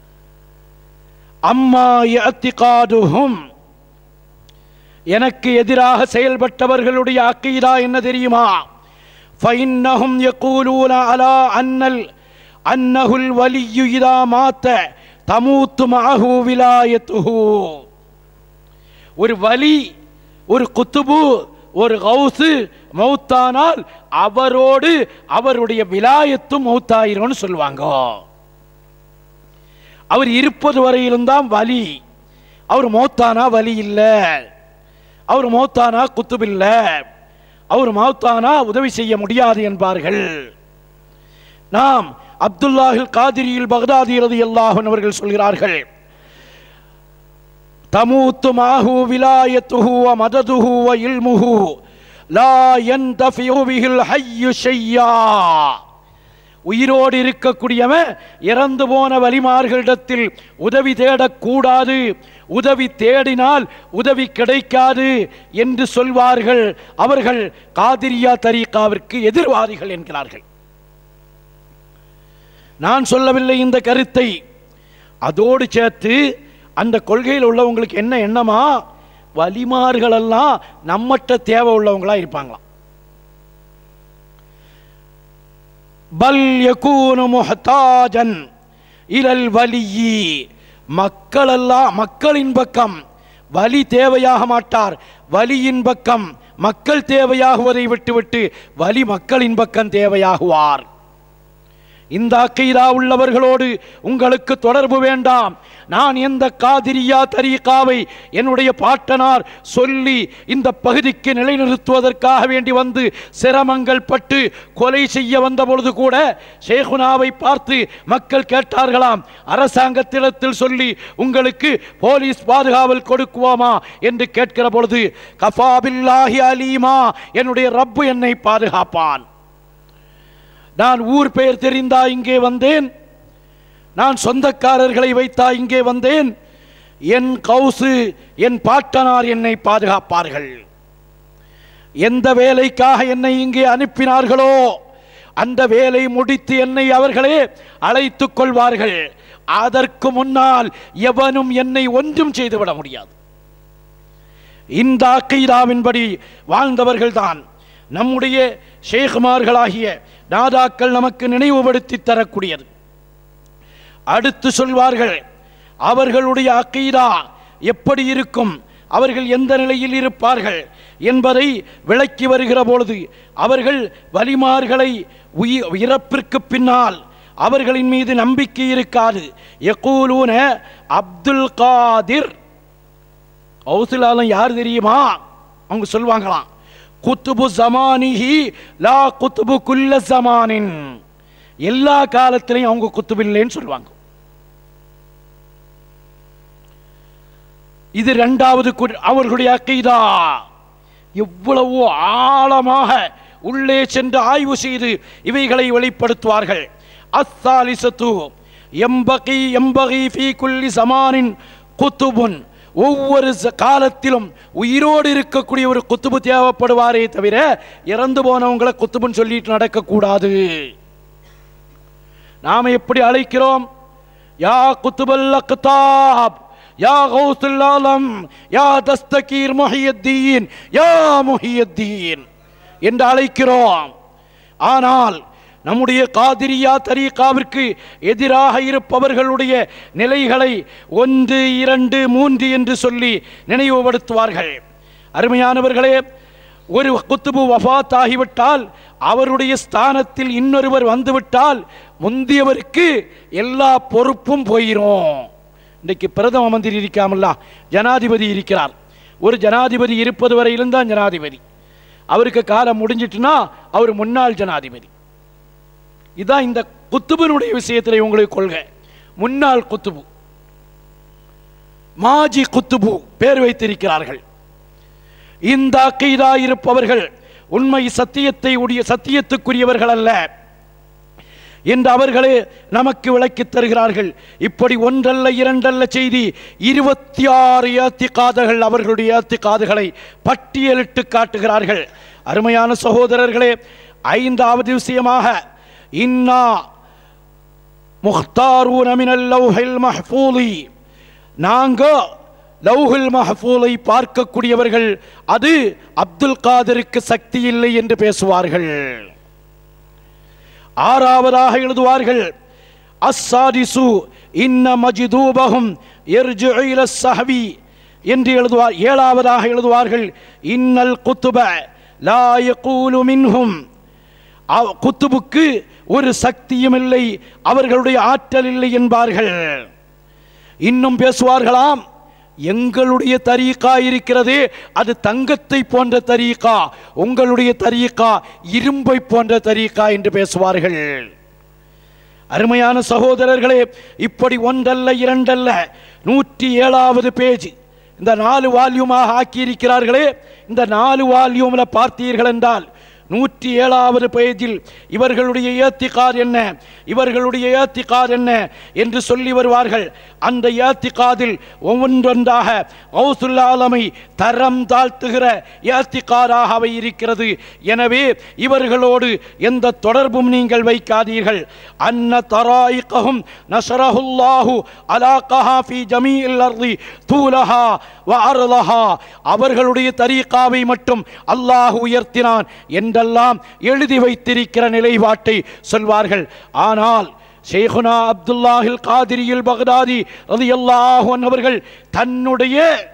அம்மா இஅ்திகாதுஹும், எனக்கு எதிராக செயல்பட்டவர்களுடைய அகீதா என்ன தெரியுமா? ஃபஇன்னஹும் யகூலூன அலா அன்னல் அன்னஹுல் வலியு இதா மாத்த தமூத்து மஅஹு விலாயத்துஹு. ஒரு வலி, ஒரு குத்துபு, ஒரு கௌசு மௌத்தானால் அவரோடு அவருடைய விலாயத்தும் மௌத்தாயிரும் சொல்லுவாங்க. அவர் இருப்பது வரையிலும் தான் வலி. அவர் மௌத்தானா வலி இல்லை, அவர் மௌத்தானா குத்துபில்லை, அவர் மௌத்தானா உதவி செய்ய முடியாது என்பார்கள். நாம் அப்துல்லாஹில் காதிரியில் பக்தாதி ரலியல்லாஹு அன்ஹு அவர்கள் சொல்கிறார்கள், தமூத்து மாஹு விலாயத்துஹு வ மததுஹு வ இல்முஹு லா யன்தஃபிஉ பிஹில் ஹய்யு ஷையா. உயிரோடு இருக்கக்கூடியவன் இறந்து போன வலிமார்களிடத்தில் உதவி தேடக்கூடாது, உதவி தேடினால் உதவி கிடைக்காது என்று சொல்வார்கள். அவர்கள் காதிரியா தரீகாவிற்கு எதிர்வாதிகள் என்கிறார்கள். நான் சொல்லவில்லை இந்த கருத்தை. அதோடு சேர்த்து அந்த கொள்கையில் உள்ளவங்களுக்கு என்ன எண்ணமா, வலிமார்களெல்லாம் நம்மட்ட தேவை உள்ளவங்களா இருப்பாங்களாம். பல் யகூனு முஹ்தாஜன் இலல் வலியி, மக்களெல்லாம் மக்களின் பக்கம் வலி தேவையாக மாட்டார், வலியின் பக்கம் மக்கள் தேவையாகுவதை விட்டுவிட்டு வலி மக்களின் பக்கம் தேவையாகுவார். இந்த அக்கீதா உள்ளவர்களோடு உங்களுக்கு தொடர்பு வேண்டாம். நான் எந்த காதிரியா தரீகாவை என்னுடைய பாட்டனார் சொல்லி இந்த பகுதிக்கு நிலைநிறுத்துவதற்காக வேண்டி வந்து சிரமங்கள் பட்டு கொலை செய்ய வந்த பொழுது கூட ஷேகுனாவை பார்த்து மக்கள் கேட்டார்களாம், அரசாங்கத்திடத்தில் சொல்லி உங்களுக்கு போலீஸ் பாதுகாவல் கொடுக்குவோமா என்று கேட்கிற பொழுது, கஃபா பில்லாஹி அலீமா, என்னுடைய ரப்பு என்னை பாதுகாப்பான். நான் ஊர் பெயர் தெரிந்தா இங்கே வந்தேன், நான் சொந்தக்காரர்களை வைத்தா இங்கே வந்தேன், என் கௌசு என் பாட்டனார் என்னை பாதுகாப்பார்கள். எந்த வேலைக்காக என்னை இங்கே அனுப்பினார்களோ அந்த வேலை முடித்து என்னை அவர்களே அழைத்துக் கொள்வார்கள். அதற்கு முன்னால் எவனும் என்னை ஒன்றும் செய்துவிட முடியாது. இந்த அக்கீதாவின்படி வாழ்ந்தவர்கள்தான் நம்முடைய ஷேகுமார்களாகிய நாதாக்கள் நமக்கு நினைவுபடுத்தி தரக்கூடியது. அடுத்து சொல்வார்கள், அவர்களுடைய அக்கீதா எப்படி இருக்கும், அவர்கள் எந்த நிலையில் இருப்பார்கள் என்பதை விளக்கி வருகிற பொழுது, அவர்கள் வலிமார்களை இறப்பிற்கு பின்னால் அவர்களின் மீது நம்பிக்கை இருக்காது. யகூலூன அப்துல் காதிர், கௌசுலாலம் யார் தெரியுமா, அவங்க சொல்வாங்களாம், குத்துபு ஜமானிஹி லா குத்துபு குல்ல ஜமானின், எல்லா காலத்திலையும் அவங்க குத்துபில்லைன்னு சொல்லுவாங்க. இது இரண்டாவது அவர்களுடைய அக்கீதா. எவ்வளவோ ஆழமாக உள்ளே சென்று ஆய்வு செய்து இவைகளை வெளிப்படுத்துவார்கள். அஸ்ஸாலிசத்து எம்பகி எம்பகி ஃபீ குல்லி ஜமானின் குத்துபுன், ஒவ்வொரு காலத்திலும் உயிரோடு இருக்கக்கூடிய ஒரு குத்துபு தேவைப்படுவாரே தவிர இறந்து போனவங்களை குத்துபுன்னு சொல்லிட்டு நடக்கக்கூடாது. நாம் எப்படி அழைக்கிறோம், யா குத்துபல் அக்தாப், யா கௌசுல் ஆலம், யா தஸ்தகீர் முஹியத்தீன், யா முஹியத்தீன் என்று அழைக்கிறோம். ஆனால் நம்முடைய காதிரியா தரீகாவிற்கு எதிராக இருப்பவர்களுடைய நிலைகளை ஒன்று இரண்டு மூன்று என்று சொல்லி நினைவுபடுத்துவார்கள். அருமையானவர்களே, ஒரு குத்துபு வஃபாத் ஆகிவிட்டால் அவருடைய ஸ்தானத்தில் இன்னொருவர் வந்துவிட்டால் முந்தியவருக்கு எல்லா பொறுப்பும் போயிரும். இன்றைக்கு பிரதம மந்திரி இருக்காமல்ல, ஜனாதிபதி இருக்கிறார். ஒரு ஜனாதிபதி இருப்பது வரையிலும் தான் ஜனாதிபதி, அவருக்கு காலம் முடிஞ்சிட்டுனா அவர் முன்னாள் ஜனாதிபதி. இதான் இந்த குத்துபனுடைய விஷயத்தில் உங்களுக்கு கொள்கை. முன்னாள் குத்துபு, மாஜி குத்துபு பேர் வைத்திருக்கிறார்கள். இந்த அக்கீதா இருப்பவர்கள் உண்மை சத்தியத்தை உடைய சத்தியத்துக்குரியவர்கள் அல்ல என்று அவர்களே நமக்கு விளக்கி தருகிறார்கள். இப்படி ஒன்றல்ல இரண்டல்ல செய்தி இருபத்தி ஆறு ஏத்திகாதுகள் அவர்களுடைய ஏத்திகாதுகளை பட்டியலிட்டு காட்டுகிறார்கள். அருமையான சகோதரர்களே, ஐந்தாவது விஷயமாக இன்னா முஹ்தாரூன மினல் லௌஹில் மஹ்ஃபூலி, நாங்கள் லௌஹுல் மஹ்ஃபூலை பார்க்கக்கூடியவர்கள், அது அப்துல் காதிருக்கு சக்தி இல்லை என்று பேசுவார்கள். ஆறாவதாக எழுதுவார்கள், அஸ்ஸாதிசு இன்ன மஜ்தூபஹும் யர்ஜிஉ இல ஸஹவி என்று எழுதுவார். ஏழாவதாக எழுதுவார்கள், இன்னல் குத்துப லா யகூலு மின்ஹும், குத்துபுக்கு ஒரு சக்தியும் இல்லை, அவர்களுடைய ஆற்றல் இல்லை என்பார்கள். இன்னும் பேசுவார்களாம், எங்களுடைய தரீகா இருக்கிறதே அது தங்கத்தை போன்ற தரீகா, உங்களுடைய தரீகா இரும்பை போன்ற தரீகா என்று பேசுவார்கள். அருமையான சகோதரர்களே, இப்படி ஒன்றல்ல இரண்டல்ல நூற்றி ஏழாவது பேஜ் இந்த நாலு வால்யூமாக ஆக்கியிருக்கிறார்களே. இந்த நாலு வால்யூம்ல பார்த்தீர்கள் என்றால் நூற்றி ஏழாவது பேஜில் இவர்களுடைய ஏத்திகார் என்ன, இவர்களுடைய ஏத்திகார் என்ன என்று சொல்லி வருவார்கள். அந்த ஏத்திகாதில் ஒவ்வொன்றொன்றாக கௌசுல் ஆலமை தரம் தாழ்த்துகிற ஏத்திகாராக அவை இருக்கிறது. எனவே இவர்களோடு எந்த தொடர்பும் நீங்கள் வைக்காதீர்கள். அன்ன தராயிகஹும் நஸரஹுல்லாஹு அலா கஹாஃபி ஜமீஇல் அர்தி தூலஹா வ அர்லஹா, அவர்களுடைய தரீகாவை மட்டும் அல்லாஹ் உயர்த்தினான் என்றெல்லாம் எழுதி வைத்திருக்கிற நிலைப்பாட்டை சொல்வார்கள். ஆனால் ஷேகுனா அப்துல்லாஹில் காதிரியில் பக்தாதி ரலியல்லாஹு அன்ஹு அவர்கள் தன்னுடைய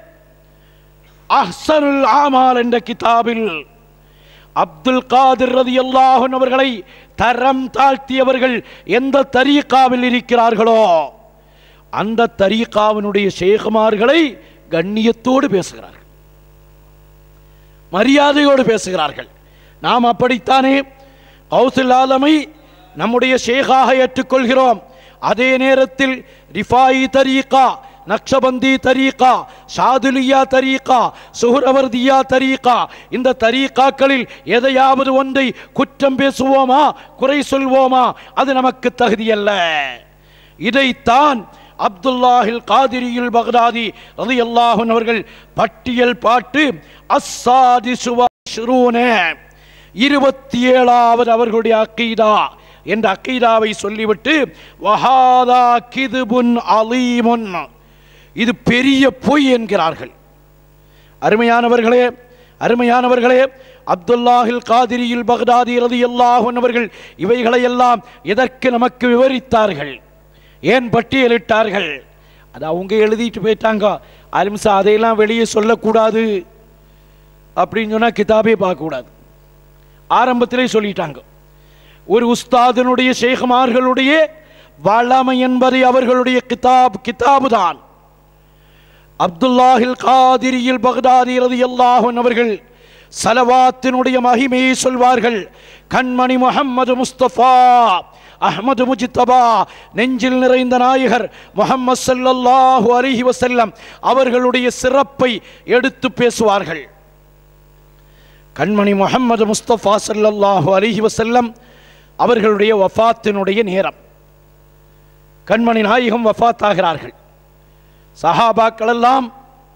அஹ்ஸனுல் ஆமால் என்ற கிதாபில் அப்துல் காதிர் ரலியல்லாஹு அன்ஹு அவர்களை தரம் தாழ்த்தியவர்கள் எந்த தரீகாவில் இருக்கிறார்களோ அந்த தரீகாவினுடைய ஷேகுமார்களை கண்ணியத்தோடு பேசுகிறார்கள், மரியாதையோடு பேசுகிறார்கள். நாம் அப்படித்தானே கௌசுல் ஆலமை நம்முடைய ஷேகாக ஏற்றுக்கொள்கிறோம். அதே நேரத்தில் ரிஃபாயி தரீகா, நக்ஷபந்தி தரீகா, ஷாதுலியா தரீகா, சுஹ்ரவர்தியா தரீகா, இந்த தரீகாக்களில் எதையாவது ஒன்றை குற்றம் பேசுவோமா, குறை சொல்வோமா? அது நமக்கு தகுதியல்ல. இதைத்தான் அப்துல்லாஹில் காதிரியில் பக்தாதி ரலியல்லாஹு அன்ஹு அவர்கள் பட்டியல் பாட்டு அஸ்ஸாதிசு வஷ்ரூன இருபத்தி ஏழாவது அவர்களுடைய அக்கீதா என்ற அக்கீதாவை சொல்லிவிட்டு வஹாதா கிதுபுன் அலீமுன், இது பெரிய பொய் என்கிறார்கள். அருமையானவர்களே அருமையானவர்களே அப்துல்லாஹில் காதிரியில் பக்தாதி ரலியல்லாஹு அன்ஹு அவர்கள் இவைகளையெல்லாம் எதற்கு நமக்கு விவரித்தார்கள், ஏன் பட்டியலிட்டார்கள்? அது அவங்க எழுதிட்டு போயிட்டாங்க. அலிம்சா அதையெல்லாம் வெளியே சொல்லக்கூடாது அப்படின்னு சொன்னால் கிதாபே பார்க்கக்கூடாது. ஆரம்பத்திலே சொல்லிட்டாங்க. ஒரு உஸ்தாதனுடைய ஷேகுமார்களுடைய வளமை என்பதை அவர்களுடைய கிதாப் கிதாபு தான். அப்துல்லாஹில் காதிரியில் பக்தாதி ரலியல்லாஹு அன்ஹு அவர்கள் சலவாத்தினுடைய மகிமையை சொல்வார்கள். கண்மணி முஹம்மது முஸ்தபா அஹ்மது முஜ்தபா, நெஞ்சில் நிறைந்த நாயகர் முஹம்மது ஸல்லல்லாஹு அலைஹி வஸல்லம் அவர்களுடைய சிறப்பை எடுத்து பேசுவார்கள். கண்மணி முஹம்மது முஸ்தபா ஸல்லல்லாஹு அலைஹி வஸல்லம் அவர்களுடைய வஃபாத்தினுடைய நேரம், கண்மணி நாயகம் வஃபாத் ஆகிறார்கள். சஹாபாக்கள் எல்லாம்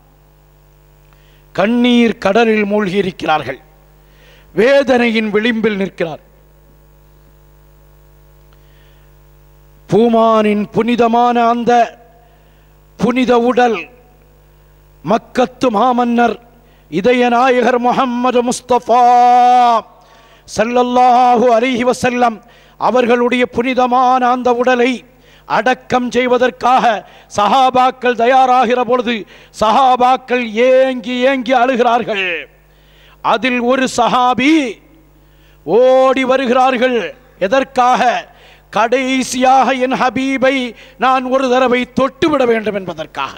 கண்ணீர் கடலில் மூழ்கி இருக்கிறார்கள், வேதனையின் விளிம்பில் நிற்கிறார். பூமானின் புனிதமான அந்த புனித உடல் மக்கத்து மாமன்னர் இதய நாயகர் முஹம்மது முஸ்தபா ஸல்லல்லாஹு அலைஹி வஸல்லம் அவர்களுடைய புனிதமான அந்த உடலை அடக்கம் செய்வதற்காக சஹாபாக்கள் தயாராகிற பொழுது சஹாபாக்கள் ஏங்கி ஏங்கி அழுகிறார்கள். அதில் ஒரு சஹாபி ஓடி வருகிறார்கள். எதற்காக? கடைசியாக என் ஹபீபை நான் ஒரு தடவை தொட்டுவிட வேண்டும் என்பதற்காக.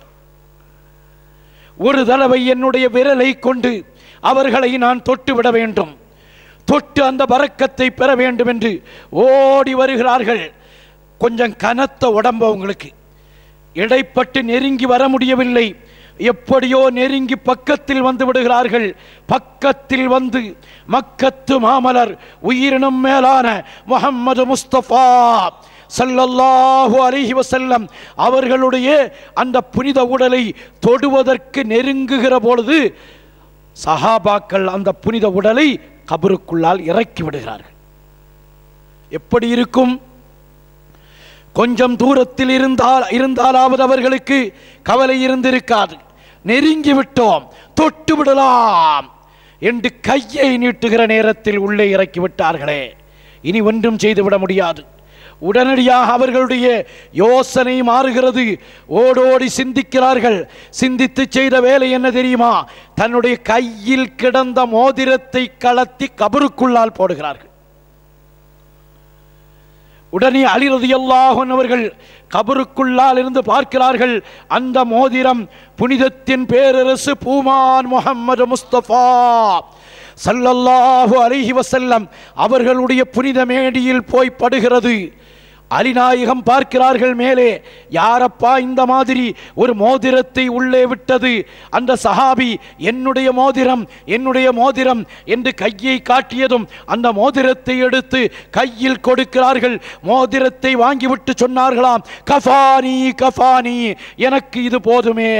ஒரு தடவை என்னுடைய விரலை கொண்டு அவர்களை நான் தொட்டுவிட வேண்டும், தொட்டு அந்த பரக்கத்தை பெற வேண்டும் என்று ஓடி வருகிறார்கள். கொஞ்சம் கனத்த உடம்பு அவங்களுக்கு, இடைப்பட்டு நெருங்கி வர முடியவில்லை. எப்படியோ நெருங்கி பக்கத்தில் வந்து விடுகிறார்கள். பக்கத்தில் வந்து மக்கத்து மாமலர் உயிரினும் மேலான முஹம்மது முஸ்தபா ஸல்லல்லாஹு அலைஹி வஸல்லம் அவர்களுடைய அந்த புனித உடலை தொடுவதற்கு நெருங்குகிற பொழுது சஹாபாக்கள் அந்த புனித உடலை கபருக்குள்ளால் இறக்கி விடுகிறார்கள். எப்படி இருக்கும்? கொஞ்சம் தூரத்தில் இருந்தால் இருந்தாலாவது அவர்களுக்கு கவலை இருந்திருக்காது. நெருங்கி விட்டோம், தொட்டு விடலாம் என்று கையை நீட்டுகிற நேரத்தில் உள்ளே இறக்கி விட்டார்களே, இனி ஒன்றும் செய்துவிட முடியாது. உடனடியாக அவர்களுடைய யோசனை மாறுகிறது. ஓடோடி சிந்திக்கிறார்கள். சிந்தித்து செய்த வேலை என்ன தெரியுமா? தன்னுடைய கையில் கிடந்த மோதிரத்தை கலத்தி கபருக்குள்ளால் போடுகிறார்கள். உடனே அலி ரலியல்லாஹு அன்ஹு அவர்கள் கபருக்குள்ளால் இருந்து பார்க்கிறார்கள், அந்த மோதிரம் புனிதத்தின் பேரரசு பூமான் முஹம்மது முஸ்தபா ஸல்லல்லாஹு அலைஹி வஸல்லம் அவர்களுடைய புனித மேடியில் போய் படுகிறது. அலிநாயகம் பார்க்கிறார்கள் மேலே, யாரப்பா இந்த மாதிரி ஒரு மோதிரத்தை உள்ளே விட்டது? அந்த சஹாபி என்னுடைய மோதிரம் என்னுடைய மோதிரம் என்று கையை காட்டியதும் அந்த மோதிரத்தை எடுத்து கையில் கொடுக்கிறார்கள். மோதிரத்தை வாங்கிவிட்டு சொன்னார்களாம், கஃபானி கஃபானி, எனக்கு இது போதுமே,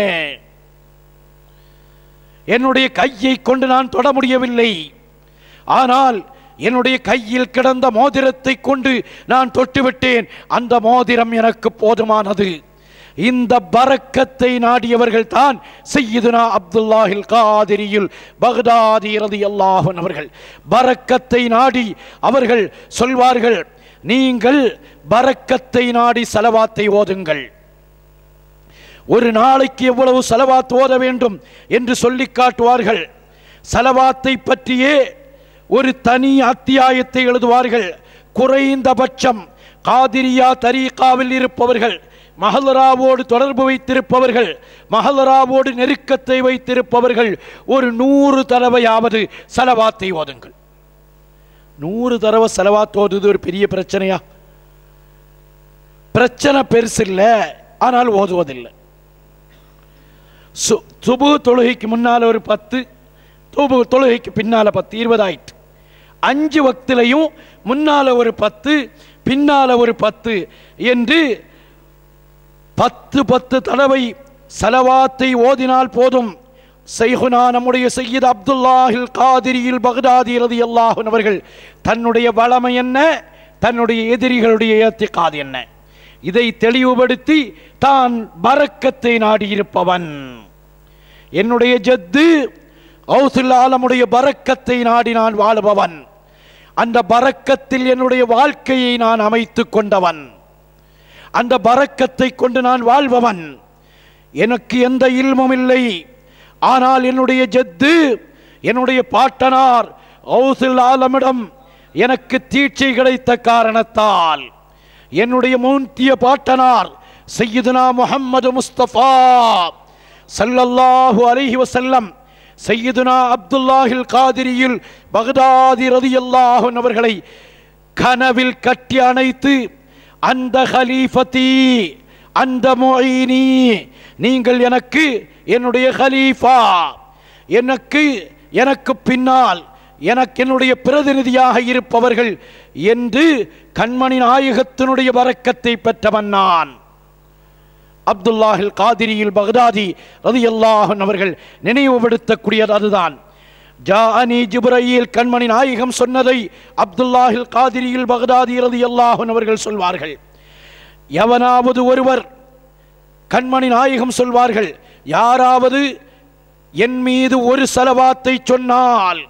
என்னுடைய கையை கொண்டு நான் தொட முடியவில்லை, ஆனால் என்னுடைய கையில் கிடந்த மோதிரத்தை கொண்டு நான் தொட்டுவிட்டேன், அந்த மோதிரம் எனக்கு போதுமானது. இந்த பரக்கத்தை நாடியவர்கள் தான் சையதுனா அப்துல்லாஹில் காதிரியுல் பக்தாதி ரலியல்லாஹு அன்ஹு அவர்கள். பரக்கத்தை நாடி அவர்கள் சொல்வார்கள், நீங்கள் பரக்கத்தை நாடி ஸலவாத்தை ஓதுங்கள். ஒரு நாளைக்கு எவ்வளவு ஸலவாத் ஓத வேண்டும் என்று சொல்லி காட்டுவார்கள். ஸலவாத்தை பற்றியே ஒரு தனி அத்தியாயத்தை எழுதுவார்கள். குறைந்தபட்சம் காதிரியா தரீகாவில் இருப்பவர்கள், மஹல்லராவோடு தொடர்பு வைத்திருப்பவர்கள், மஹல்லராவோடு நெருக்கத்தை வைத்திருப்பவர்கள் ஒரு நூறு தடவையாவது ஸலவாத்தை ஓதுங்கள். நூறு தடவை ஸலவாத் ஓதுவது ஒரு பெரிய பிரச்சனையா? பிரச்சனை பெருசு இல்லை, ஆனால் ஓதுவதில்லை. சுபு தொழுகைக்கு முன்னால் ஒரு பத்து, சுபு தொழுகைக்கு பின்னால் பத்து, இருபதாயிட்டு. அஞ்சு வக்திலையும் முன்னால ஒரு பத்து, பின்னால ஒரு பத்து என்று பத்து பத்து தடவை ஸலவாத்தை ஓதினால் போதும். ஷைகுனா நம்முடைய சையத் அப்துல்லாஹில் காதிரியில் பக்தாதி ரலியல்லாஹு அன்ஹு அவர்கள் தன்னுடைய வளமை என்ன, தன்னுடைய எதிரிகளுடைய இஅ்திகாத் என்ன, இதை தெளிவுபடுத்தி தான் பரக்கத்தை நாடியிருப்பவன். என்னுடைய ஜத்து கௌசுல் ஆலமுடைய பரக்கத்தை நாடி நான் வாழுபவன், அந்த பரக்கத்தில் என்னுடைய வாழ்க்கையை நான் அமைத்து கொண்டவன், அந்த பரக்கத்தை கொண்டு நான் வாழ்பவன். எனக்கு எந்த இல்மும் இல்லை, ஆனால் என்னுடைய ஜத்து என்னுடைய பாட்டனார் கௌசுல் ஆலமிடம் எனக்கு தீட்சை கிடைத்த காரணத்தால் என்னுடைய முந்திய பாட்டனார் சையதுனா முஹம்மது முஸ்தபா ஸல்லல்லாஹு அலைஹி வஸல்லம் சையதுனா அப்துல்லாஹில் காதிரியில் பக்தாதி ரலியல்லாஹு அன்ஹு அவர்களை கனவில் கட்டி அணைத்து, அந்த ஹலீஃபதி அந்த முஈனி, நீங்கள் எனக்கு என்னுடைய ஹலீஃபா, எனக்கு எனக்கு பின்னால் எனக்கு என்னுடைய பிரதிநிதியாக இருப்பவர்கள் என்று கண்மணி நாயகத்தினுடைய பரக்கத்தை பெற்றவன் நான். அப்துல்லாஹில் காதிரியில் பக்தாதி ரலியல்லாஹு அன்ஹு அவர்கள் நினைவுபடுத்தக்கூடியது அதுதான். ஜாஅனி ஜிப்ரீல், கண்மணி நாயகம் சொன்னதை அப்துல்லாஹில் காதிரியில் பக்தாதி ரலியல்லாஹு அன்ஹு அவர்கள் சொல்வார்கள். எவனாவது ஒருவர், கண்மணி நாயகம் சொல்வார்கள், யாராவது என் மீது ஒரு ஸலவாத்தை சொன்னால்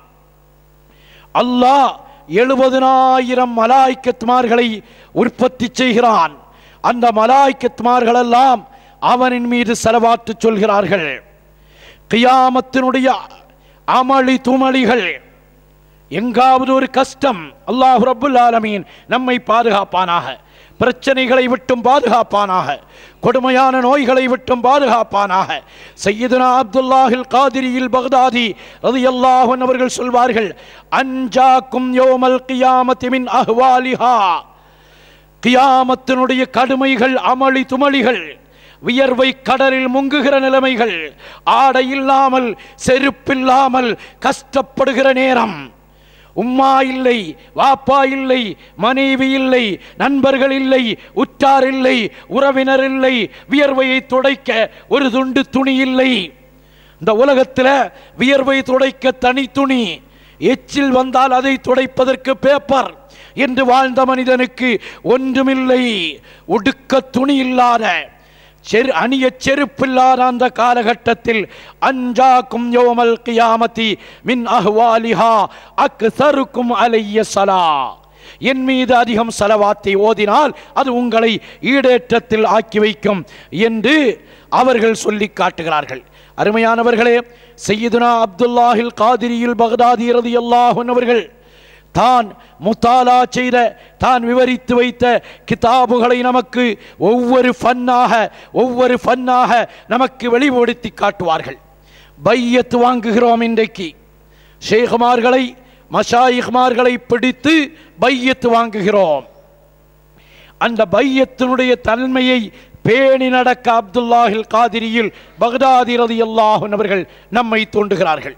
அல்லாஹ் எழுபதினாயிரம் மலாய்க்கத்மார்களை உற்பத்தி செய்கிறான். அந்த மலாய்க்கத்மார்கள் எல்லாம் அவனின் மீது ஸலவாத்து சொல்கிறார்கள். கியாமத்தினுடைய அமளி துமளிகள், எங்காவது ஒரு கஷ்டம், அல்லாஹ் ரப்புல் ஆலமீன் நம்மை பாதுகாப்பானாக, பிரச்சனைகளை விட்டும் பாதுகாப்பானாக, கொடுமையான நோய்களை விட்டும் பாதுகாப்பானாக. சையதுனா அப்துல்லாஹில் காதிரியில் பக்தாதி ரலியல்லாஹு அன்ஹு அவர்கள் சொல்வார்கள், அன்ஜாக்கும் யௌமல் கியாமத்தி மின் அஹ்வாலிஹா, கியாமத்தினுடைய கடுமைகள், அமளி துமளிகள், வியர்வை கடலில் முங்குகிற நிலைமைகள், ஆடை இல்லாமல் செருப்பில்லாமல் கஷ்டப்படுகிற நேரம், உம்மா இல்லை, வாப்பா இல்லை, மனைவி இல்லை, நண்பர்கள் இல்லை, உற்றார் இல்லை, உறவினர் இல்லை, வியர்வையை துடைக்க ஒரு துண்டு துணி இல்லை. இந்த உலகத்தில் வியர்வை துடைக்க தனி துணி, எச்சில் வந்தால் அதை துடைப்பதற்கு பேப்பர் என்று வாழ்ந்த மனிதனுக்கு ஒன்றுமில்லை. உடுக்க துணி இல்லாத, செரு அணிய செருப்பில்லாத அந்த காலகட்டத்தில் அன்ஜாக்கும் யௌமல் கியாமத்தி மின் அஹ்வாலிஹா அக்ஸருக்கும் அலைய ஸலா, என் மீது அதிகம் ஸலவாத்தை ஓதினால் அது உங்களை ஈடேற்றத்தில் ஆக்கி வைக்கும் என்று அவர்கள் சொல்லி காட்டுகிறார்கள். அருமையானவர்களே, சையதுனா அப்துல்லாஹில் காதிரியில் பக்தாதி ரலியல்லாஹு அன்ஹு அவர்கள் தான் முத்தாலா செய்த தான் விவரித்து வைத்த கிதாபுகளை நமக்கு ஒவ்வொரு ஃபன்னாக ஒவ்வொரு ஃபன்னாக நமக்கு வெளிப்படுத்தி காட்டுவார்கள். பையத்து வாங்குகிறோம். இன்றைக்கு ஷேகுமார்களை மஷாயிஹ்மார்களை பிடித்து பையத்து வாங்குகிறோம். அந்த பையத்தினுடைய தன்மையை பேணி நடக்க அப்துல்லாஹில் காதிரியில் பக்தாதி ரலியல்லாஹு அன்ஹு அவர்கள் நம்மை தூண்டுகிறார்கள்.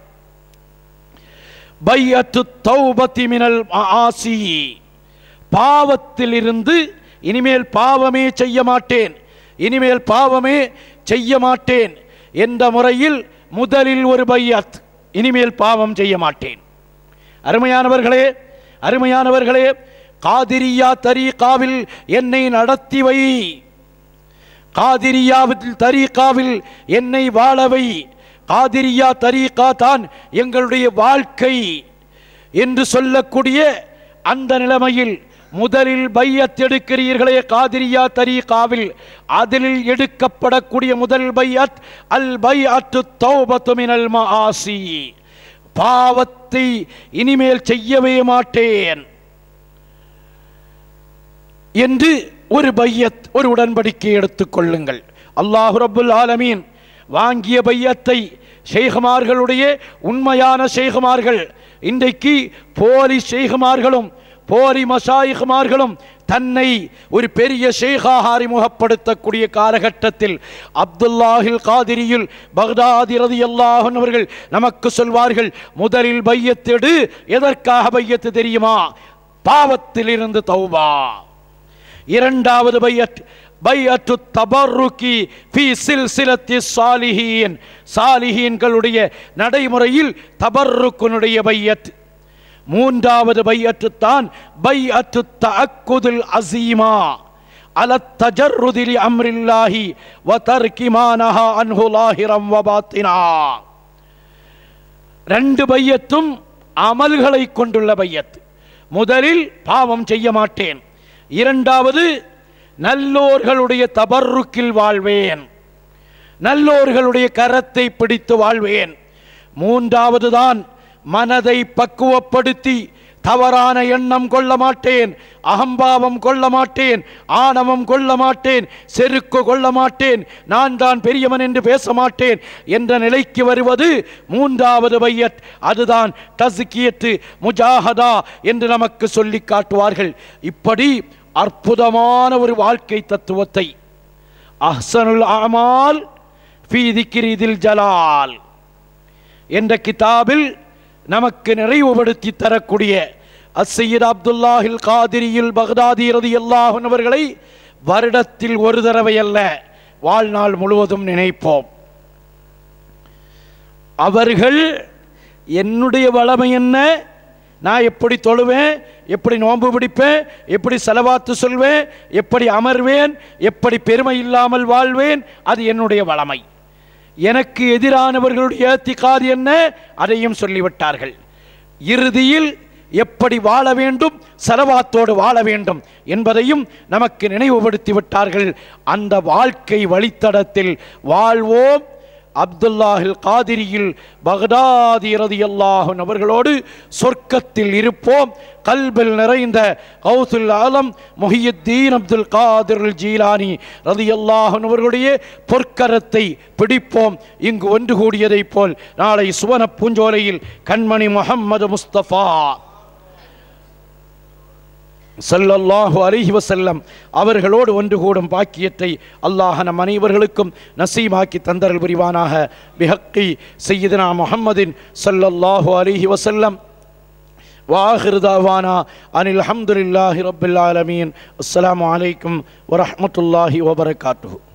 பையத்து தௌபத்தி மினல் மஆசி, பாவத்திலிருந்து இனிமேல் பாவமே செய்ய மாட்டேன், இனிமேல் பாவமே செய்ய மாட்டேன் என்ற முறையில் முதலில் ஒரு பையத், இனிமேல் பாவம் செய்ய மாட்டேன். அருமையானவர்களே அருமையானவர்களே காதிரியா தரீகாவில் என்னை நடத்தி வை, காதிரியாவில் தரீகாவில் என்னை வாழவை, காதிரியா தரீகா தான் எங்களுடைய வாழ்க்கை என்று சொல்லக்கூடிய அந்த நிலைமையில் முதலில் பையத் எடுக்கிறீர்களே காதிரியா தரீகாவில், அதில் எடுக்கப்படக்கூடிய முதல் பையத் அல் பைஅத்து தௌபத்து மினல் மஆசி, பாவத்தை இனிமேல் செய்யவே மாட்டேன் என்று ஒரு பையத், ஒரு உடன்படிக்கை எடுத்துக் கொள்ளுங்கள். அல்லாஹ் ரப்புல் ஆலமீன் வாங்கிய பையத்தை ஷேகுமார்களுடைய உண்மையான ஷேகுமார்கள், இன்றைக்கு போலி ஷேகுமார்களும் போலி மஷாயிஹ்மார்களும் தன்னை ஒரு பெரிய ஷேகாக அறிமுகப்படுத்தக்கூடிய காலகட்டத்தில் அப்துல்லாஹில் காதிரியில் பக்தாதி ரலியல்லாஹு அன்ஹு அவர்கள் நமக்கு சொல்வார்கள், முதலில் பையத்தெடு. எதற்காக பையத்து தெரியுமா? பாவத்திலிருந்து தௌபா. இரண்டாவது பையத் பைஅத்து தபர்ருகி ஃபீ சில்சிலத்தி சாலிஹீன், சாலிஹீன்களுடைய நடைமுறையில் தபர்ருக்குனுடைய பையத். மூன்றாவது பையத்து தான் பைஅத்து தஅக்குதுல் அஸீமா அலத் தஜர்ருதி லி அம்ரில்லாஹி வ தர்கி மா நஹா அன்ஹு லாஹிரம் வ பாத்தினா. ரெண்டு பையத்தும் அமல்களை கொண்டுள்ள பையத். முதலில் பாவம் செய்ய மாட்டேன், இரண்டாவது நல்லோர்களுடைய தபர்ருக்கில் வாழ்வேன், நல்லோர்களுடைய கரத்தை பிடித்து வாழ்வேன், மூன்றாவது தான் மனதை பக்குவப்படுத்தி தவறான எண்ணம் கொள்ள மாட்டேன், அகம்பாவம் கொள்ள மாட்டேன், ஆணவம் கொள்ள மாட்டேன், செருக்கு கொள்ள மாட்டேன், நான் தான் பெரியவன் என்று பேச மாட்டேன் என்ற நிலைக்கு வருவது மூன்றாவது பையத். அதுதான் தஸ்கியத்து முஜாஹதா என்று நமக்கு சொல்லி காட்டுவார்கள். இப்படி அற்புதமான ஒரு வாழ்க்கை தத்துவத்தை அஹ்சனுல் அமால் ஃபீ திக்ரி தில் ஜலால் என்ற கிதாபில் நமக்கு நிறைவுபடுத்தி தரக்கூடிய அஸ்ஸையித் அப்துல்லாஹில் காதிரியில் பக்தாதி ரலியல்லாஹு அன்ஹு அவர்களை வருடத்தில் ஒரு தடவை அல்ல, வாழ்நாள் முழுவதும் நினைப்போம். அவர்கள் என்னுடைய வளமை என்ன, நான் எப்படி தொழுவேன், எப்படி நோன்பு பிடிப்பேன், எப்படி செலவாத்து சொல்வேன், எப்படி அமர்வேன், எப்படி பெருமை இல்லாமல் வாழ்வேன், அது என்னுடைய வளமை. எனக்கு எதிரானவர்களுடைய ஏத்திகாது என்ன, அதையும் சொல்லிவிட்டார்கள். இறுதியில் எப்படி வாழ வேண்டும், செலவாத்தோடு வாழ வேண்டும் என்பதையும் நமக்கு நினைவுபடுத்தி விட்டார்கள். அந்த வாழ்க்கை வழித்தடத்தில் வாழ்வோம். அப்துல்லாஹில் காதிரியில் பக்தாதி ரலியல்லாஹு அன்ஹு அவர்களோடு சொர்க்கத்தில் இருப்போம். கல்பில் நிறைந்த கௌசுல் ஆலம் முஹியுத்தீன் அப்துல் காதிர் ஜீலானி ரலியல்லாஹு அன்ஹு அவர்களுடைய பொற்கரத்தை பிடிப்போம். இங்கு ஒன்று கூடியதைப் போல் நாளை சுவன பூஞ்சோலையில் கண்மணி முஹம்மது முஸ்தபா ஸல்லல்லாஹு அலைஹி வஸல்லம் அவர்களோடு ஒன்று கூடும் பாக்கியத்தை அல்லாஹ் நம் அனைவர்களுக்கும் நசீமாக்கி தந்தரல் புரிவானாக. பிஹக்கி சய்யிதுனா முஹம்மதின் ஸல்லல்லாஹு அலைஹி வஸல்லம். وآخر دعوانا أن الحمد لله رب العالمين. السلام عليكم ورحمة الله وبركاته.